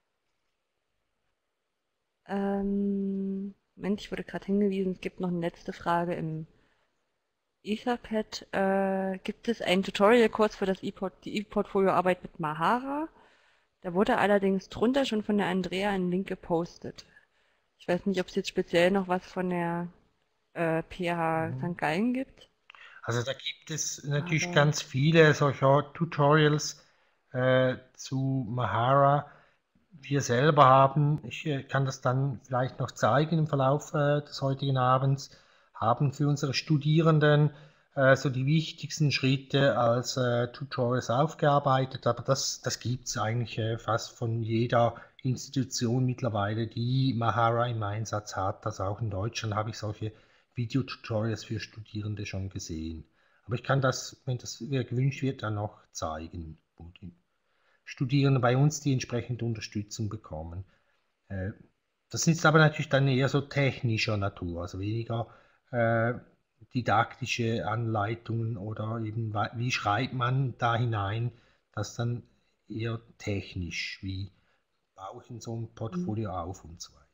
Ähm, Moment, ich wurde gerade hingewiesen, es gibt noch eine letzte Frage im Etherpad. Äh, gibt es einen Tutorial-Kurs für das E-Port, die E-Portfolio-Arbeit mit Mahara? Da wurde allerdings drunter schon von der Andrea ein Link gepostet. Ich weiß nicht, ob es jetzt speziell noch was von der äh, P H Mhm. Sankt Gallen gibt. Also da gibt es natürlich Aber ganz viele solcher Tutorials äh, zu Mahara. Wir selber haben, ich äh, kann das dann vielleicht noch zeigen im Verlauf äh, des heutigen Abends, haben für unsere Studierenden äh, so die wichtigsten Schritte als äh, Tutorials aufgearbeitet, aber das, das gibt es eigentlich äh, fast von jeder Institution mittlerweile, die Mahara im Einsatz hat. Also auch in Deutschland habe ich solche Videotutorials für Studierende schon gesehen. Aber ich kann das, wenn das gewünscht wird, dann noch zeigen, wo die Studierende bei uns die entsprechende Unterstützung bekommen. Äh, Das ist aber natürlich dann eher so technischer Natur, also weniger äh, didaktische Anleitungen oder eben wa- wie schreibt man da hinein, das dann eher technisch, wie baue ich in so einem Portfolio auf und so weiter.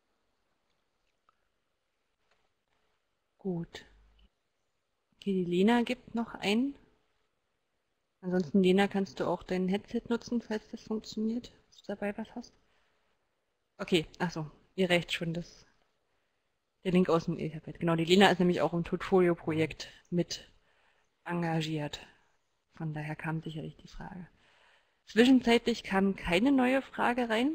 gut. Okay, die Lena gibt noch einen. Ansonsten, Lena, kannst du auch dein Headset nutzen, falls das funktioniert, dass du dabei was hast. Okay, achso, ihr reicht schon das. Der Link aus dem Etherpad. Genau, die Lena ist nämlich auch im Tutorial-Projekt mit engagiert. Von daher kam sicherlich die Frage. Zwischenzeitlich kam keine neue Frage rein.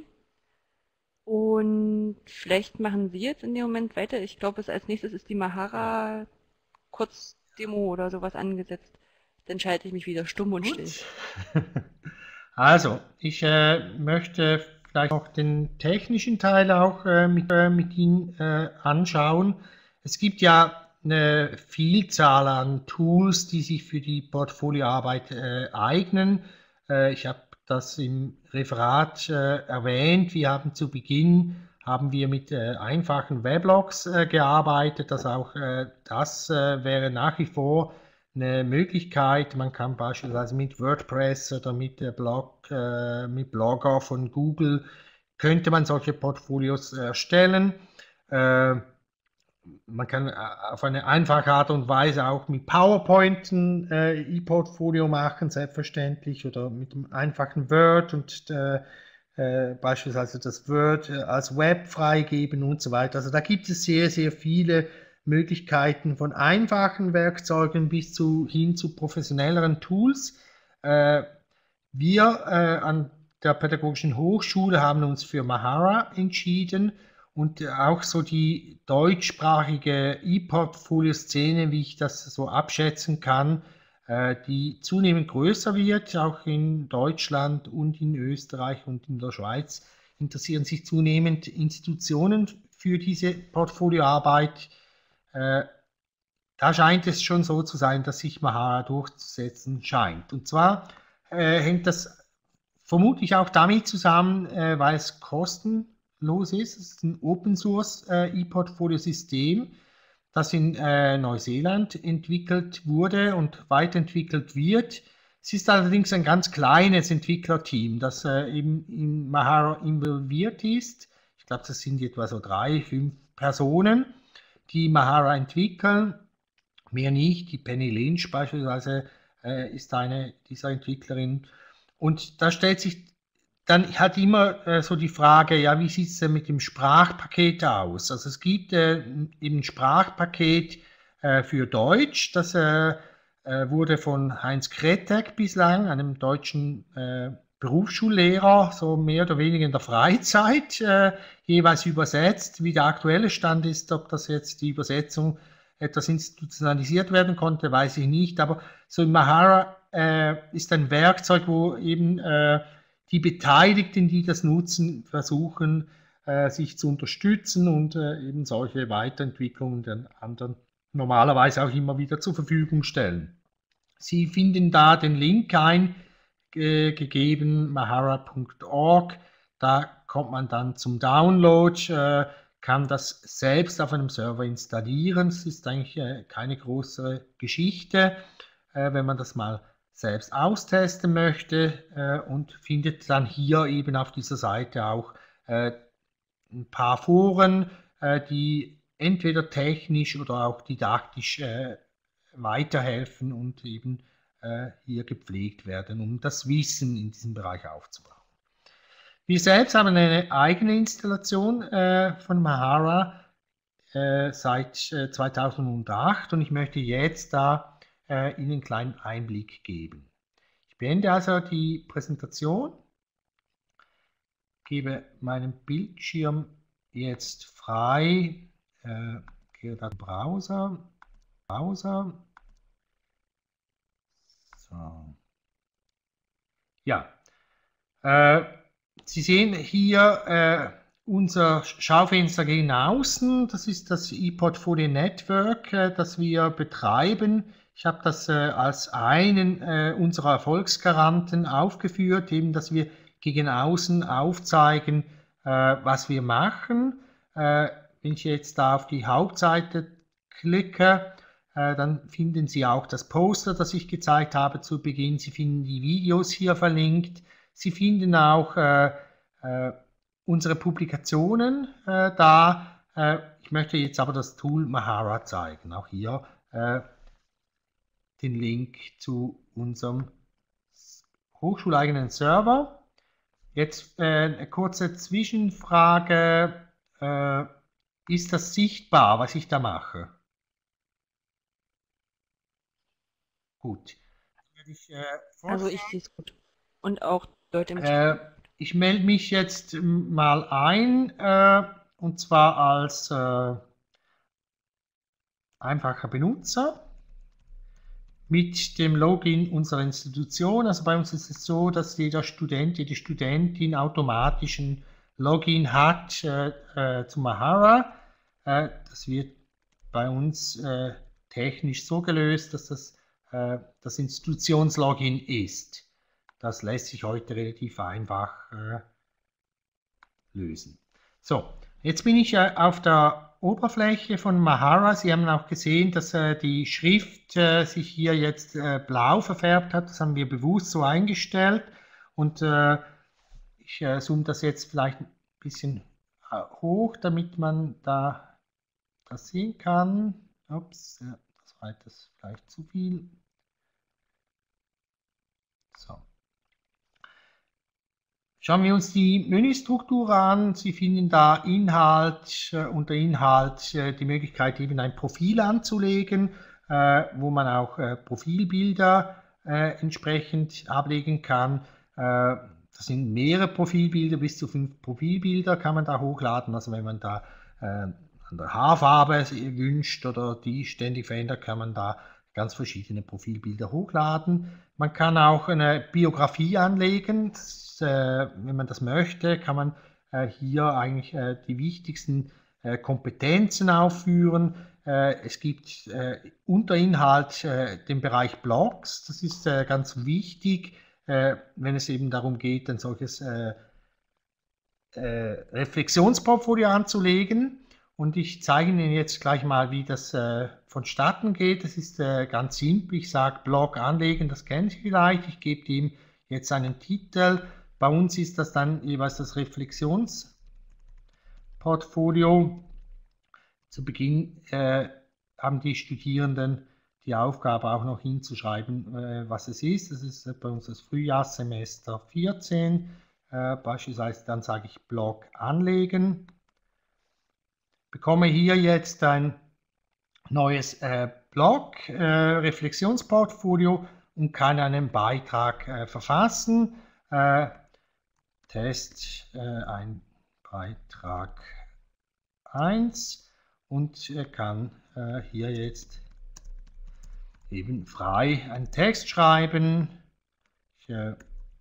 Und vielleicht machen Sie jetzt in dem Moment weiter. Ich glaube, es als nächstes ist die Mahara Kurzdemo oder sowas angesetzt. Dann schalte ich mich wieder stumm und still. Gut. Also, ich äh, möchte vielleicht noch den technischen Teil auch äh, mit, äh, mit Ihnen äh, anschauen. Es gibt ja eine Vielzahl an Tools, die sich für die Portfolioarbeit äh, eignen. Äh, ich habe das im Referat äh, erwähnt. Wir haben zu Beginn haben wir mit äh, einfachen Weblogs äh, gearbeitet. Also auch äh, das äh, wäre nach wie vor eine Möglichkeit. Man kann beispielsweise mit WordPress oder mit der Blog, äh, mit Blogger von Google, könnte man solche Portfolios erstellen. Äh, man kann auf eine einfache Art und Weise auch mit PowerPoint ein äh, E-Portfolio machen, selbstverständlich, oder mit einem einfachen Word und äh, äh, beispielsweise das Word äh, als Web freigeben und so weiter. Also da gibt es sehr, sehr viele Möglichkeiten von einfachen Werkzeugen bis zu, hin zu professionelleren Tools. Äh, wir äh, an der Pädagogischen Hochschule haben uns für Mahara entschieden und auch so die deutschsprachige E-Portfolio-Szene, wie ich das so abschätzen kann, äh, die zunehmend größer wird, auch in Deutschland und in Österreich und in der Schweiz, interessieren sich zunehmend Institutionen für diese Portfolioarbeit. Äh, da scheint es schon so zu sein, dass sich Mahara durchzusetzen scheint. Und zwar äh, hängt das vermutlich auch damit zusammen, äh, weil es kostenlos ist. Es ist ein Open-Source äh, E-Portfolio-System, das in äh, Neuseeland entwickelt wurde und weiterentwickelt wird. Es ist allerdings ein ganz kleines Entwicklerteam, das äh, eben in Mahara involviert ist. Ich glaube, das sind etwa so drei, fünf Personen, die Mahara entwickeln. Mehr nicht. Die Penny Lynch beispielsweise äh, ist eine dieser Entwicklerinnen. Und da stellt sich dann halt immer äh, so die Frage, ja, wie sieht es denn mit dem Sprachpaket aus? Also es gibt äh, eben ein Sprachpaket äh, für Deutsch, das äh, äh, wurde von Heinz Kretek bislang, einem deutschen äh, Berufsschullehrer, so mehr oder weniger in der Freizeit äh, jeweils übersetzt. Wie der aktuelle Stand ist, ob das jetzt die Übersetzung etwas institutionalisiert werden konnte, weiß ich nicht, aber so in Mahara äh, ist ein Werkzeug, wo eben äh, die Beteiligten, die das nutzen, versuchen, äh, sich zu unterstützen und äh, eben solche Weiterentwicklungen den anderen normalerweise auch immer wieder zur Verfügung stellen. Sie finden da den Link eingegeben, mahara punkt org, da kommt man dann zum Download, äh, kann das selbst auf einem Server installieren. Es ist eigentlich äh, keine größere Geschichte, äh, wenn man das mal selbst austesten möchte äh, und findet dann hier eben auf dieser Seite auch äh, ein paar Foren, äh, die entweder technisch oder auch didaktisch äh, weiterhelfen und eben äh, hier gepflegt werden, um das Wissen in diesem Bereich aufzubauen. Wir selbst haben eine eigene Installation äh, von Mahara äh, seit äh, zweitausendacht und ich möchte jetzt da äh, Ihnen einen kleinen Einblick geben. Ich beende also die Präsentation, gebe meinen Bildschirm jetzt frei, äh, gehe da Browser, Browser, so. Ja, äh, Sie sehen hier äh, unser Schaufenster gegen außen. Das ist das ePortfolio Network, äh, das wir betreiben. Ich habe das äh, als einen äh, unserer Erfolgsgaranten aufgeführt, eben, dass wir gegen außen aufzeigen, äh, was wir machen. Äh, wenn ich jetzt da auf die Hauptseite klicke, äh, dann finden Sie auch das Poster, das ich gezeigt habe zu Beginn. Sie finden die Videos hier verlinkt. Sie finden auch äh, äh, unsere Publikationen äh, da. Äh, ich möchte jetzt aber das Tool Mahara zeigen. Auch hier äh, den Link zu unserem hochschuleigenen Server. Jetzt äh, eine kurze Zwischenfrage. Äh, ist das sichtbar, was ich da mache? Gut. Ich, äh, Also ich sehe es gut. Und auch Leute im Äh, ich melde mich jetzt mal ein, äh, und zwar als äh, einfacher Benutzer mit dem Login unserer Institution. Also bei uns ist es so, dass jeder Student, jede Studentin automatisch ein Login hat äh, äh, zu Mahara. Äh, das wird bei uns äh, technisch so gelöst, dass das äh, das Institutionslogin ist. Das lässt sich heute relativ einfach äh, lösen. So, jetzt bin ich äh, auf der Oberfläche von Mahara. Sie haben auch gesehen, dass äh, die Schrift äh, sich hier jetzt äh, blau verfärbt hat. Das haben wir bewusst so eingestellt. Und äh, ich äh, zoome das jetzt vielleicht ein bisschen äh, hoch, damit man da das sehen kann. Ups, ja, das war jetzt vielleicht zu viel. So. Schauen wir uns die Menüstruktur an. Sie finden da Inhalt, äh, unter Inhalt äh, die Möglichkeit, eben ein Profil anzulegen, äh, wo man auch äh, Profilbilder äh, entsprechend ablegen kann. Äh, das sind mehrere Profilbilder, bis zu fünf Profilbilder kann man da hochladen. Also wenn man da äh, an der Haarfarbe wünscht oder die ständig verändert, kann man da ganz verschiedene Profilbilder hochladen. Man kann auch eine Biografie anlegen. Das, äh, wenn man das möchte, kann man äh, hier eigentlich äh, die wichtigsten äh, Kompetenzen aufführen. Äh, es gibt äh, unter Inhalt äh, den Bereich Blogs. Das ist äh, ganz wichtig, äh, wenn es eben darum geht, ein solches äh, äh, Reflexionsportfolio anzulegen. Und ich zeige Ihnen jetzt gleich mal, wie das äh, vonstatten geht. Das ist äh, ganz simpel. Ich sage Blog anlegen, das kennen Sie vielleicht. Ich gebe ihm jetzt einen Titel. Bei uns ist das dann jeweils das Reflexionsportfolio. Zu Beginn äh, haben die Studierenden die Aufgabe auch noch hinzuschreiben, äh, was es ist. Das ist äh, bei uns das Frühjahrssemester vierzehn. Äh, beispielsweise dann sage ich Blog anlegen. Bekomme hier jetzt ein neues äh, Blog, äh, Reflexionsportfolio und kann einen Beitrag äh, verfassen. Äh, Test, äh, ein Beitrag eins und äh, kann äh, hier jetzt eben frei einen Text schreiben. Ich äh,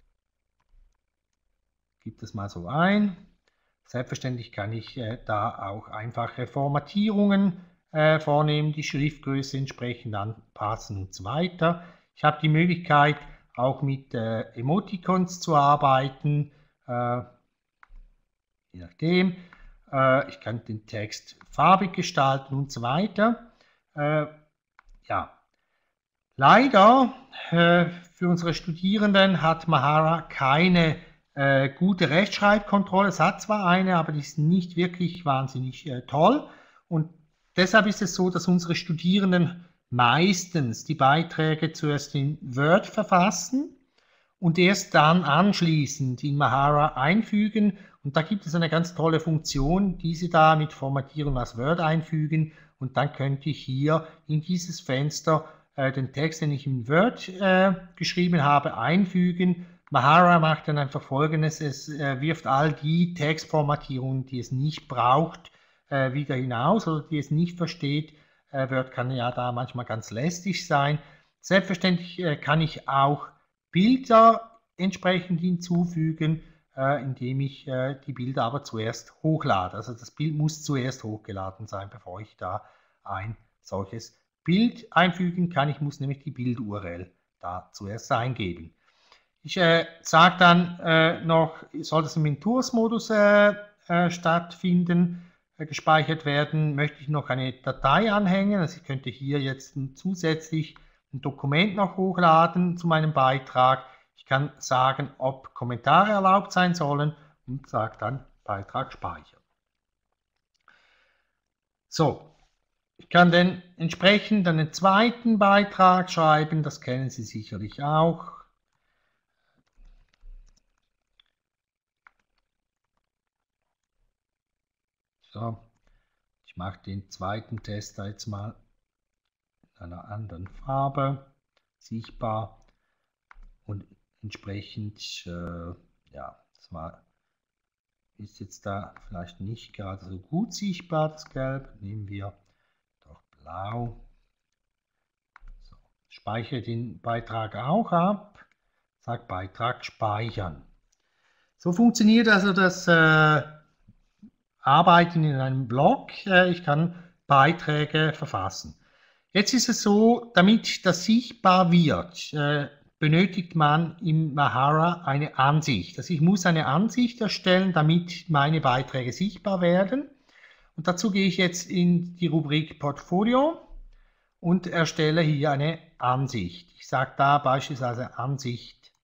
gebe das mal so ein. Selbstverständlich kann ich äh, da auch einfache Formatierungen äh, vornehmen, die Schriftgröße entsprechend anpassen und so weiter. Ich habe die Möglichkeit, auch mit äh, Emoticons zu arbeiten, äh, je nachdem. Äh, ich kann den Text farbig gestalten und so weiter. Äh, ja. Leider äh, für unsere Studierenden hat Mahara keine Äh, gute Rechtschreibkontrolle. Es hat zwar eine, aber die ist nicht wirklich wahnsinnig äh, toll. Und deshalb ist es so, dass unsere Studierenden meistens die Beiträge zuerst in Word verfassen und erst dann anschließend in Mahara einfügen. Und da gibt es eine ganz tolle Funktion, diese da mit Formatierung als Word einfügen. Und dann könnte ich hier in dieses Fenster äh, den Text, den ich in Word äh, geschrieben habe, einfügen. Mahara macht dann einfach Folgendes: Es äh, wirft all die Textformatierungen, die es nicht braucht, äh, wieder hinaus oder die es nicht versteht. Äh, Word kann ja da manchmal ganz lästig sein. Selbstverständlich äh, kann ich auch Bilder entsprechend hinzufügen, äh, indem ich äh, die Bilder aber zuerst hochlade. Also das Bild muss zuerst hochgeladen sein, bevor ich da ein solches Bild einfügen kann. Ich muss nämlich die Bild-U R L da zuerst eingeben. Ich äh, sage dann äh, noch, soll das im Tours-Modus äh, äh, stattfinden, äh, gespeichert werden, möchte ich noch eine Datei anhängen. Also ich könnte hier jetzt ein, zusätzlich ein Dokument noch hochladen zu meinem Beitrag. Ich kann sagen, ob Kommentare erlaubt sein sollen und sage dann Beitrag speichern. So, ich kann dann entsprechend einen zweiten Beitrag schreiben, das kennen Sie sicherlich auch. So, ich mache den zweiten Test jetzt mal in einer anderen Farbe sichtbar und entsprechend, äh, ja, das war, ist jetzt da vielleicht nicht gerade so gut sichtbar, das Gelb. Nehmen wir doch Blau. So, speichere den Beitrag auch ab, sage Beitrag speichern. So funktioniert also das äh, Arbeiten in einem Blog. Ich kann Beiträge verfassen. Jetzt ist es so, damit das sichtbar wird, benötigt man im Mahara eine Ansicht. Also ich muss eine Ansicht erstellen, damit meine Beiträge sichtbar werden. Und dazu gehe ich jetzt in die Rubrik Portfolio und erstelle hier eine Ansicht. Ich sage da beispielsweise Ansicht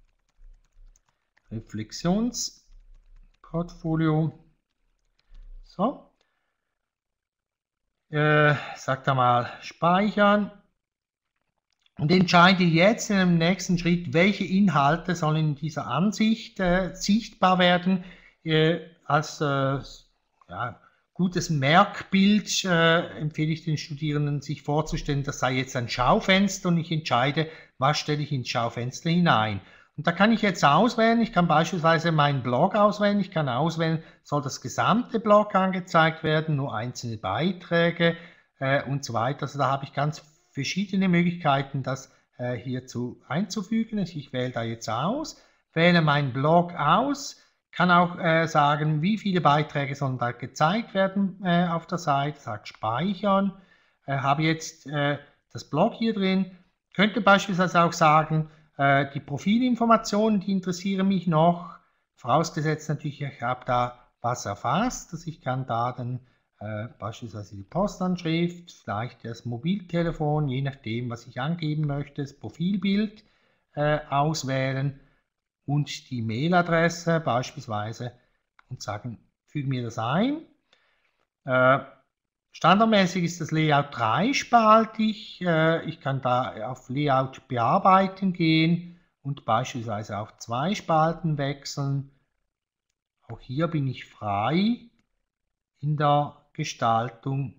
Reflexionsportfolio. So, äh, sag da mal speichern und entscheide jetzt in dem nächsten Schritt, welche Inhalte sollen in dieser Ansicht äh, sichtbar werden, äh, als äh, ja, gutes Merkbild äh, empfehle ich den Studierenden, sich vorzustellen, das sei jetzt ein Schaufenster und ich entscheide, was stelle ich ins Schaufenster hinein. Und da kann ich jetzt auswählen, ich kann beispielsweise meinen Blog auswählen, ich kann auswählen, soll das gesamte Blog angezeigt werden, nur einzelne Beiträge äh, und so weiter. Also da habe ich ganz verschiedene Möglichkeiten, das äh, hierzu einzufügen. Ich wähle da jetzt aus, wähle meinen Blog aus, kann auch äh, sagen, wie viele Beiträge sollen da gezeigt werden äh, auf der Seite, sagt speichern, äh, habe jetzt äh, das Blog hier drin, könnte beispielsweise auch sagen, äh, die Profilinformationen, die interessieren mich noch, vorausgesetzt natürlich, ich habe da was erfasst, dass ich kann da dann äh, beispielsweise die Postanschrift, vielleicht das Mobiltelefon, je nachdem, was ich angeben möchte, das Profilbild äh, auswählen und die Mailadresse beispielsweise und sagen, füge mir das ein. Äh, standardmäßig ist das Layout dreispaltig. Äh, ich kann da auf Layout bearbeiten gehen und beispielsweise auf zwei Spalten wechseln. Auch hier bin ich frei in der Gestaltung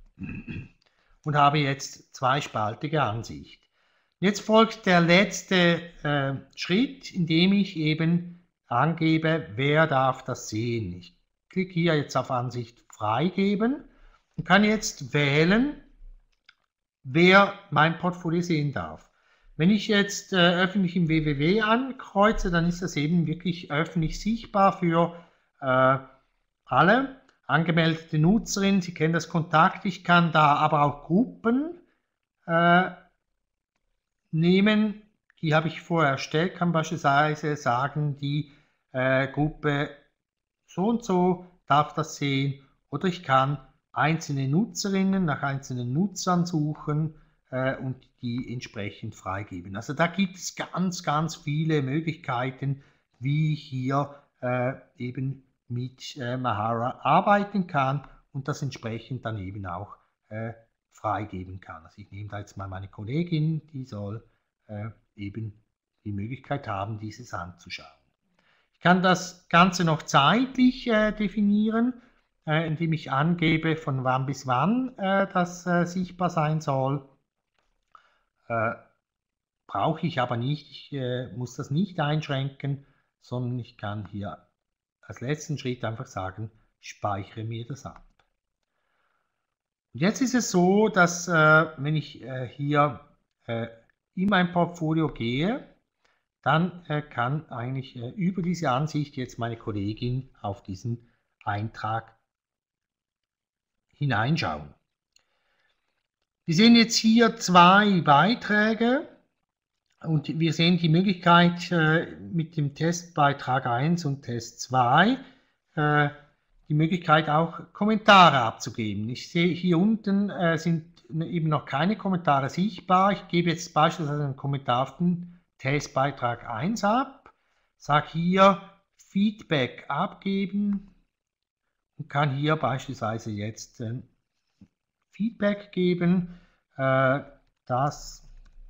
und habe jetzt zweispaltige Ansicht. Jetzt folgt der letzte äh, Schritt, in dem ich eben angebe, wer darf das sehen. Ich klicke hier jetzt auf Ansicht freigeben und kann jetzt wählen, wer mein Portfolio sehen darf. Wenn ich jetzt äh, öffentlich im W W W ankreuze, dann ist das eben wirklich öffentlich sichtbar für äh, alle. Angemeldete Nutzerin, Sie kennen das Kontakt, ich kann da aber auch Gruppen äh, nehmen, die habe ich vorher erstellt, kann beispielsweise sagen, die äh, Gruppe so und so darf das sehen, oder ich kann einzelne Nutzerinnen nach einzelnen Nutzern suchen äh, und die entsprechend freigeben. Also da gibt es ganz, ganz viele Möglichkeiten, wie ich hier äh, eben mit äh, Mahara arbeiten kann und das entsprechend dann eben auch äh, freigeben kann. Also ich nehme da jetzt mal meine Kollegin, die soll äh, eben die Möglichkeit haben, dieses anzuschauen. Ich kann das Ganze noch zeitlich äh, definieren, äh, indem ich angebe, von wann bis wann äh, das äh, sichtbar sein soll. Äh, brauche ich aber nicht, ich äh, muss das nicht einschränken, sondern ich kann hier als letzten Schritt einfach sagen, speichere mir das ab. Und jetzt ist es so, dass äh, wenn ich äh, hier äh, in mein Portfolio gehe, dann äh, kann eigentlich äh, über diese Ansicht jetzt meine Kollegin auf diesen Eintrag hineinschauen. Wir sehen jetzt hier zwei Beiträge. Und wir sehen die Möglichkeit äh, mit dem Testbeitrag eins und Test zwei, äh, die Möglichkeit auch Kommentare abzugeben. Ich sehe hier unten äh, sind eben noch keine Kommentare sichtbar. Ich gebe jetzt beispielsweise einen Kommentar auf den Testbeitrag eins ab, sage hier Feedback abgeben und kann hier beispielsweise jetzt äh, Feedback geben, äh, das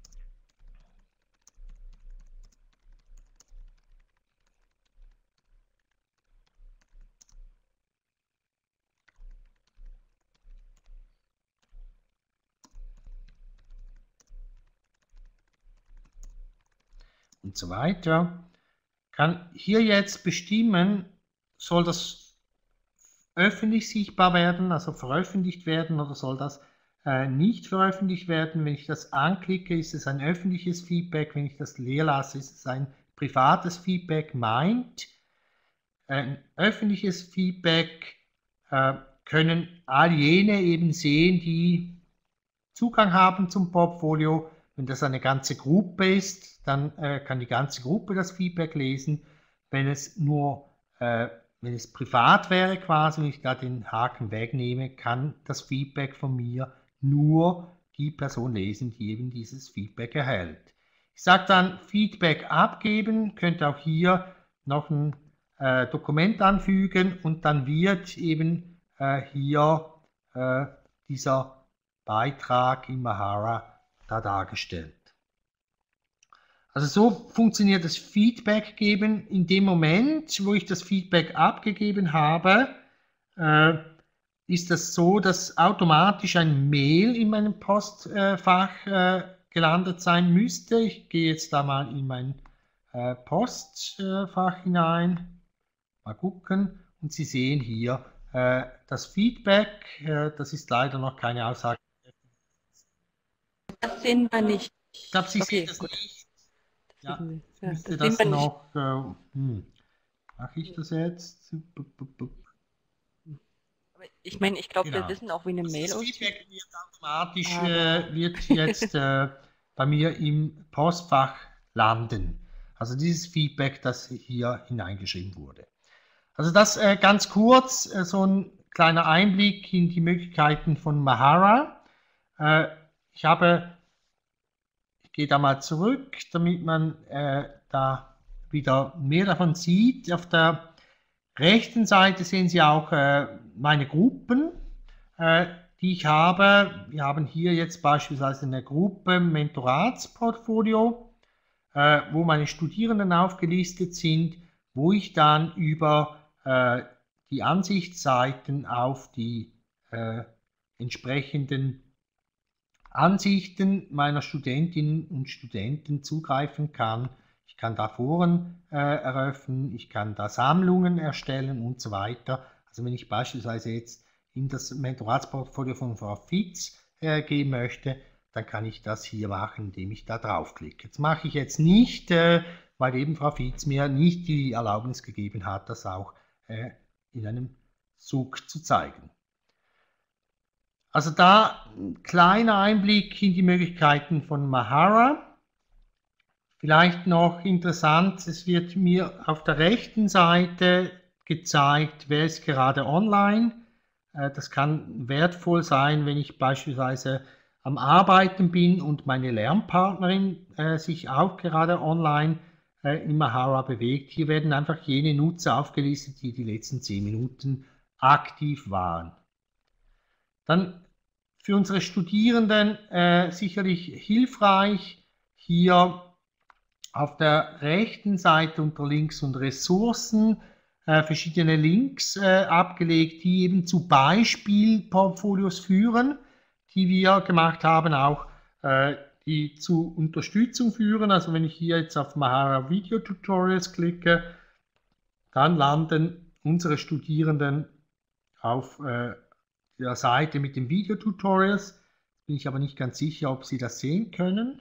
und so weiter, kann hier jetzt bestimmen, soll das öffentlich sichtbar werden, also veröffentlicht werden, oder soll das äh, nicht veröffentlicht werden. Wenn ich das anklicke, ist es ein öffentliches Feedback, wenn ich das leer lasse, ist es ein privates Feedback. Meint, ein öffentliches Feedback äh, können all jene eben sehen, die Zugang haben zum Portfolio. Wenn das eine ganze Gruppe ist, dann äh, kann die ganze Gruppe das Feedback lesen. Wenn es nur, äh, wenn es privat wäre quasi, wenn ich da den Haken wegnehme, kann das Feedback von mir nur die Person lesen, die eben dieses Feedback erhält. Ich sage dann Feedback abgeben, könnte auch hier noch ein äh, Dokument anfügen und dann wird eben äh, hier äh, dieser Beitrag in Mahara da dargestellt. Also so funktioniert das Feedback geben. In dem Moment, wo ich das Feedback abgegeben habe, äh, ist das so, dass automatisch ein Mail in meinem Postfach äh, gelandet sein müsste. Ich gehe jetzt da mal in mein äh, Postfach hinein, mal gucken, und Sie sehen hier äh, das Feedback. Äh, das ist leider noch keine Aussage. Das sehen wir nicht. Ich glaube, Sie Okay, sehen das gut. nicht. Das Ja, sehen wir- ich ja, müsste das das sehen wir nicht. noch. Äh, hm, mache ich das jetzt? Bup, bup, bup. Aber ich meine, ich glaube, wir Genau. wissen auch, wie eine Also Mail das aussieht. Feedback wird automatisch Aber- äh, wird jetzt äh, bei mir im Postfach landen. Also dieses Feedback, das hier hineingeschrieben wurde. Also das äh, ganz kurz, äh, so ein kleiner Einblick in die Möglichkeiten von Mahara. Äh, ich habe, ich gehe da mal zurück, damit man äh, da wieder mehr davon sieht. Auf der rechten Seite sehen Sie auch äh, meine Gruppen, äh, die ich habe. Wir haben hier jetzt beispielsweise eine Gruppe Mentoratsportfolio, äh, wo meine Studierenden aufgelistet sind, wo ich dann über äh, die Ansichtsseiten auf die äh, entsprechenden Ansichten meiner Studentinnen und Studenten zugreifen kann. Ich kann da Foren äh, eröffnen, ich kann da Sammlungen erstellen und so weiter. Also wenn ich beispielsweise jetzt in das Mentoratsportfolio von Frau Fitz äh, gehen möchte, dann kann ich das hier machen, indem ich da draufklicke. Das mache ich jetzt nicht, äh, weil eben Frau Fitz mir nicht die Erlaubnis gegeben hat, das auch äh, in einem Zug zu zeigen. Also da ein kleiner Einblick in die Möglichkeiten von Mahara. Vielleicht noch interessant, es wird mir auf der rechten Seite gezeigt, wer ist gerade online. Das kann wertvoll sein, wenn ich beispielsweise am Arbeiten bin und meine Lernpartnerin äh, sich auch gerade online äh, in Mahara bewegt. Hier werden einfach jene Nutzer aufgelistet, die die letzten zehn Minuten aktiv waren. Dann für unsere Studierenden äh, sicherlich hilfreich, hier auf der rechten Seite unter Links und Ressourcen äh, verschiedene Links äh, abgelegt, die eben zu Beispielportfolios führen, die wir gemacht haben, auch äh, die zu Unterstützung führen. Also wenn ich hier jetzt auf Mahara Video Tutorials klicke, dann landen unsere Studierenden auf äh, der Seite mit den Videotutorials. Bin ich aber nicht ganz sicher, ob Sie das sehen können.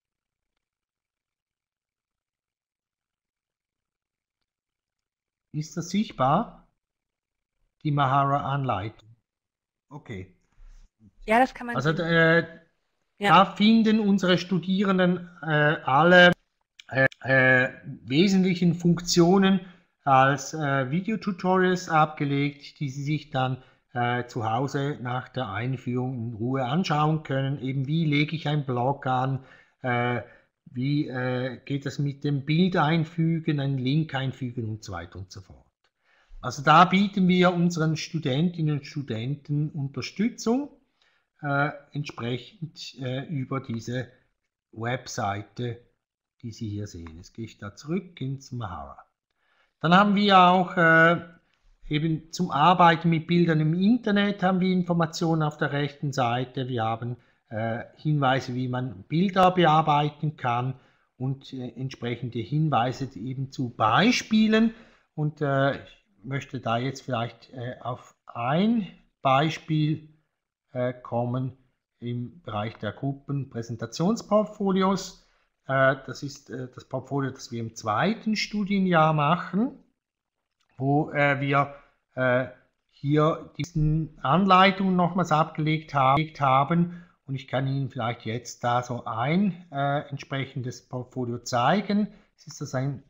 Ist das sichtbar? Die Mahara-Anleitung. Okay. Ja, das kann man Also sehen. äh, Ja. da finden unsere Studierenden äh, alle äh, äh, wesentlichen Funktionen als äh, Videotutorials abgelegt, die Sie sich dann äh, zu Hause nach der Einführung in Ruhe anschauen können. Eben wie lege ich einen Blog an, äh, wie äh, geht das mit dem Bild einfügen, einen Link einfügen und so weiter und so fort. Also da bieten wir unseren Studentinnen und Studenten Unterstützung, äh, entsprechend äh, über diese Webseite, die Sie hier sehen. Jetzt gehe ich da zurück ins Mahara. Dann haben wir auch äh, eben zum Arbeiten mit Bildern im Internet haben wir Informationen auf der rechten Seite. Wir haben äh, Hinweise, wie man Bilder bearbeiten kann und äh, entsprechende Hinweise eben zu Beispielen. Und äh, ich möchte da jetzt vielleicht äh, auf ein Beispiel äh, kommen im Bereich der Gruppenpräsentationsportfolios. Äh, das ist äh, das Portfolio, das wir im zweiten Studienjahr machen, wo äh, wir äh, hier diesen Anleitungen nochmals abgelegt haben. Und ich kann Ihnen vielleicht jetzt da so ein äh, entsprechendes Portfolio zeigen. Es ist das ein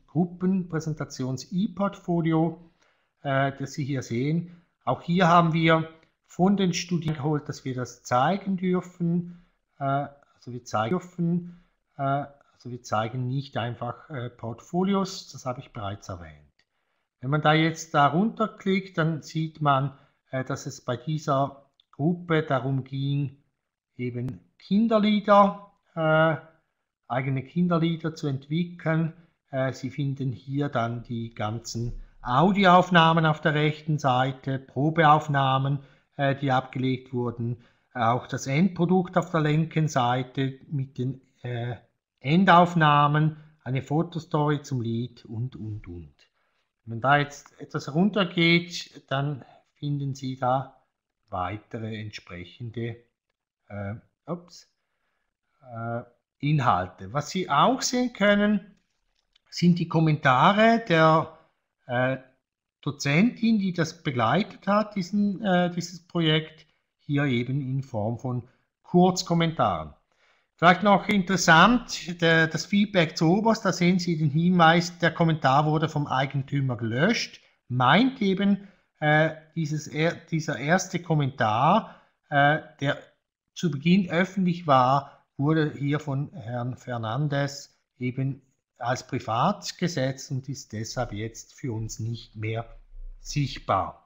Gruppenpräsentations-E-Portfolio, äh, das Sie hier sehen. Auch hier haben wir von den Studien geholt, dass wir das zeigen dürfen. Äh, also wir zeigen dürfen, äh, also wir zeigen nicht einfach äh, Portfolios, das habe ich bereits erwähnt. Wenn man da jetzt da runterklickt, dann sieht man, äh, dass es bei dieser Gruppe darum ging, eben Kinderlieder äh, eigene Kinderlieder zu entwickeln. Äh, Sie finden hier dann die ganzen Audioaufnahmen auf der rechten Seite, Probeaufnahmen, äh, die abgelegt wurden, auch das Endprodukt auf der linken Seite mit den äh, Endaufnahmen, eine Fotostory zum Lied und, und, und. Wenn da jetzt etwas runtergeht, dann finden Sie da weitere entsprechende äh, ups, äh, Inhalte. Was Sie auch sehen können, sind die Kommentare der äh, Dozentin, die das begleitet hat, diesen, äh, dieses Projekt, hier eben in Form von Kurzkommentaren. Vielleicht noch interessant, der, das Feedback zu oberst, da sehen Sie den Hinweis, der Kommentar wurde vom Eigentümer gelöscht, meint eben äh, dieses, er, dieser erste Kommentar, äh, der zu Beginn öffentlich war, wurde hier von Herrn Fernandes eben als privat gesetzt und ist deshalb jetzt für uns nicht mehr sichtbar.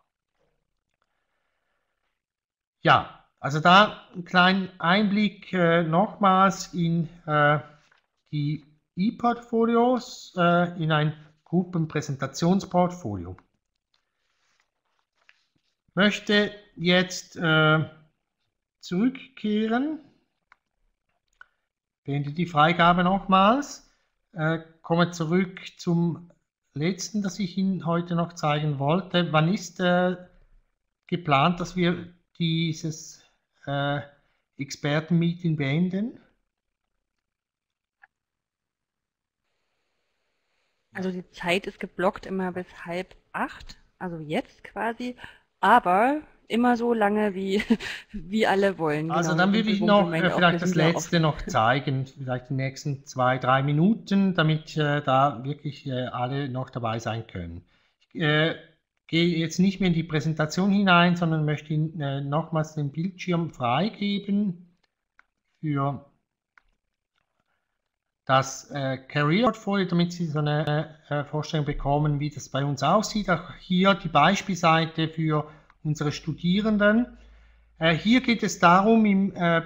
Ja, also da einen kleinen Einblick äh, nochmals in äh, die E-Portfolios, äh, in ein Gruppenpräsentationsportfolio. Ich möchte jetzt äh, zurückkehren, beende die Freigabe nochmals, äh, komme zurück zum letzten, das ich Ihnen heute noch zeigen wollte. Wann ist äh, geplant, dass wir dieses äh, Expertenmeeting beenden? Also die Zeit ist geblockt immer bis halb acht, also jetzt quasi, aber immer so lange, wie, wie alle wollen. Also genau, dann würde ich noch äh, vielleicht das letzte noch zeigen, vielleicht die nächsten zwei, drei Minuten, damit äh, da wirklich äh, alle noch dabei sein können. Ich äh, gehe jetzt nicht mehr in die Präsentation hinein, sondern möchte Ihnen äh, nochmals den Bildschirm freigeben für das äh, Career Portfolio, damit Sie so eine äh, Vorstellung bekommen, wie das bei uns aussieht. Auch hier die Beispielseite für unsere Studierenden. Äh, hier geht es darum, im äh,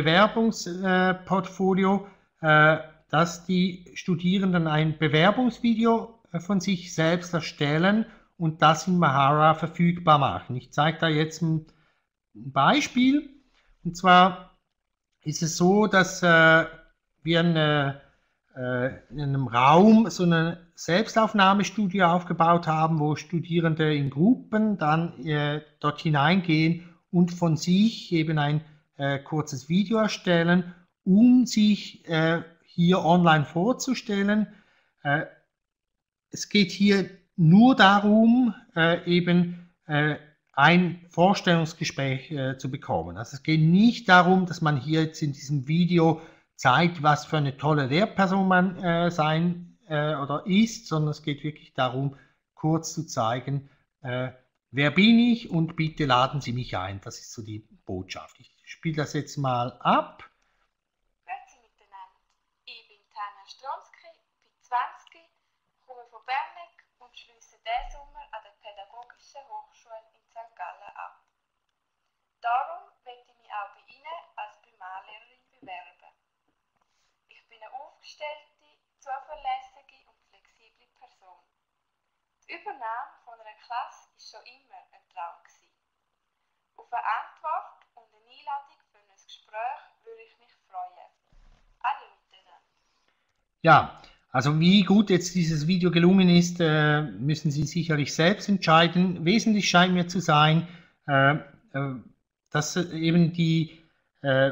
Bewerbungsportfolio, äh, dass die Studierenden ein Bewerbungsvideo äh, von sich selbst erstellen und das in Mahara verfügbar machen. Ich zeige da jetzt ein Beispiel. Und zwar ist es so, dass äh, wir eine, äh, in einem Raum so eine Selbstaufnahmestudio aufgebaut haben, wo Studierende in Gruppen dann äh, dort hineingehen und von sich eben ein äh, kurzes Video erstellen, um sich äh, hier online vorzustellen. Äh, es geht hier nur darum, äh, eben äh, ein Vorstellungsgespräch äh, zu bekommen. Also es geht nicht darum, dass man hier jetzt in diesem Video zeigt, was für eine tolle Lehrperson man äh, sein äh, oder ist, sondern es geht wirklich darum, kurz zu zeigen, äh, wer bin ich und bitte laden Sie mich ein. Das ist so die Botschaft. Ich spiele das jetzt mal ab. Grüezi miteinander. Ich bin Tanja Stronski, bin zwanzig, komme von Bernegg und schliesse diesen Sommer an der Pädagogischen Hochschule in Sankt Gallen ab. Darum möchte ich mich auch bei Ihnen als Primarlehrerin bewerben. Ich bin eine aufgestellte, zuverlässige und flexible Person. Die Übernahme von einer Klasse war schon immer ein Traum gewesen. Auf eine Antwort und eine Einladung für ein Gespräch würde ich mich freuen. Alle miteinander. Ja, also wie gut jetzt dieses Video gelungen ist, äh, müssen Sie sicherlich selbst entscheiden. Wesentlich scheint mir zu sein, äh, äh, dass eben die äh,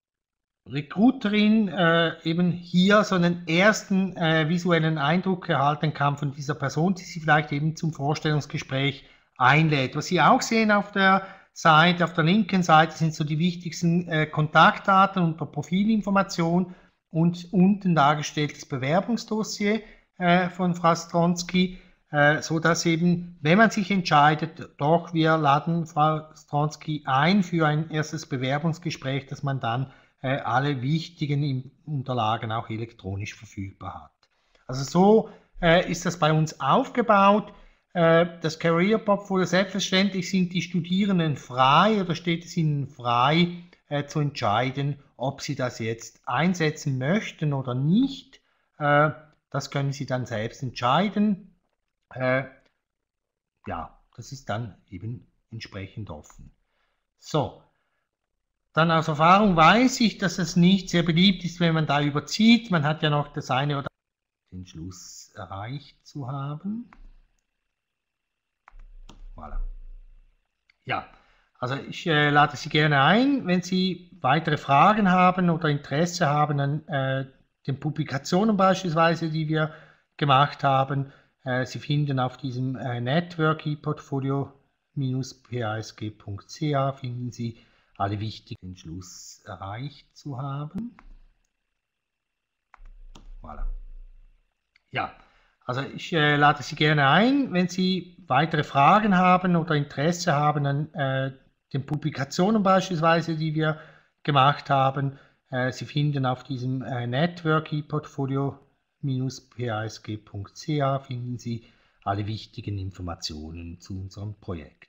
Recruiterin äh, eben hier so einen ersten äh, visuellen Eindruck erhalten kann von dieser Person, die sie vielleicht eben zum Vorstellungsgespräch einlädt. Was Sie auch sehen auf der Seite, auf der linken Seite sind so die wichtigsten äh, Kontaktdaten und Profilinformation und unten dargestellt das Bewerbungsdossier äh, von Frau Stronski, äh, so dass eben, wenn man sich entscheidet, doch wir laden Frau Stronski ein für ein erstes Bewerbungsgespräch, dass man dann äh, alle wichtigen Unterlagen auch elektronisch verfügbar hat. Also so äh, ist das bei uns aufgebaut. Äh, das Career Portfolio, selbstverständlich sind die Studierenden frei oder steht es ihnen frei äh, zu entscheiden, ob Sie das jetzt einsetzen möchten oder nicht, äh, das können Sie dann selbst entscheiden. Äh, ja, das ist dann eben entsprechend offen. So, dann aus Erfahrung weiß ich, dass es nicht sehr beliebt ist, wenn man da überzieht. Man hat ja noch das eine oder den Schluss erreicht zu haben. Voilà. Ja, also ich äh, lade Sie gerne ein, wenn Sie weitere Fragen haben oder Interesse haben an äh, den Publikationen beispielsweise, die wir gemacht haben. Äh, Sie finden auf diesem äh, Network ePortfolio P A S G punkt C A finden Sie alle wichtigen Schluss erreicht zu haben. Voilà. Ja, also ich äh, lade Sie gerne ein, wenn Sie weitere Fragen haben oder Interesse haben an äh, den Publikationen beispielsweise, die wir gemacht haben. Äh, Sie finden auf diesem äh, Network ePortfolio P A S G punkt C A finden Sie alle wichtigen Informationen zu unserem Projekt.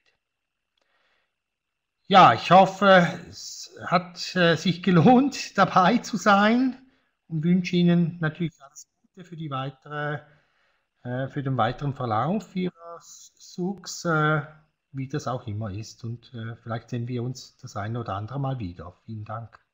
Ja, ich hoffe, es hat äh, sich gelohnt, dabei zu sein und wünsche Ihnen natürlich alles Gute für die weitere, äh, für den weiteren Verlauf Ihrer S U Gs, äh, wie das auch immer ist. Und äh, vielleicht sehen wir uns das eine oder andere Mal wieder. Vielen Dank.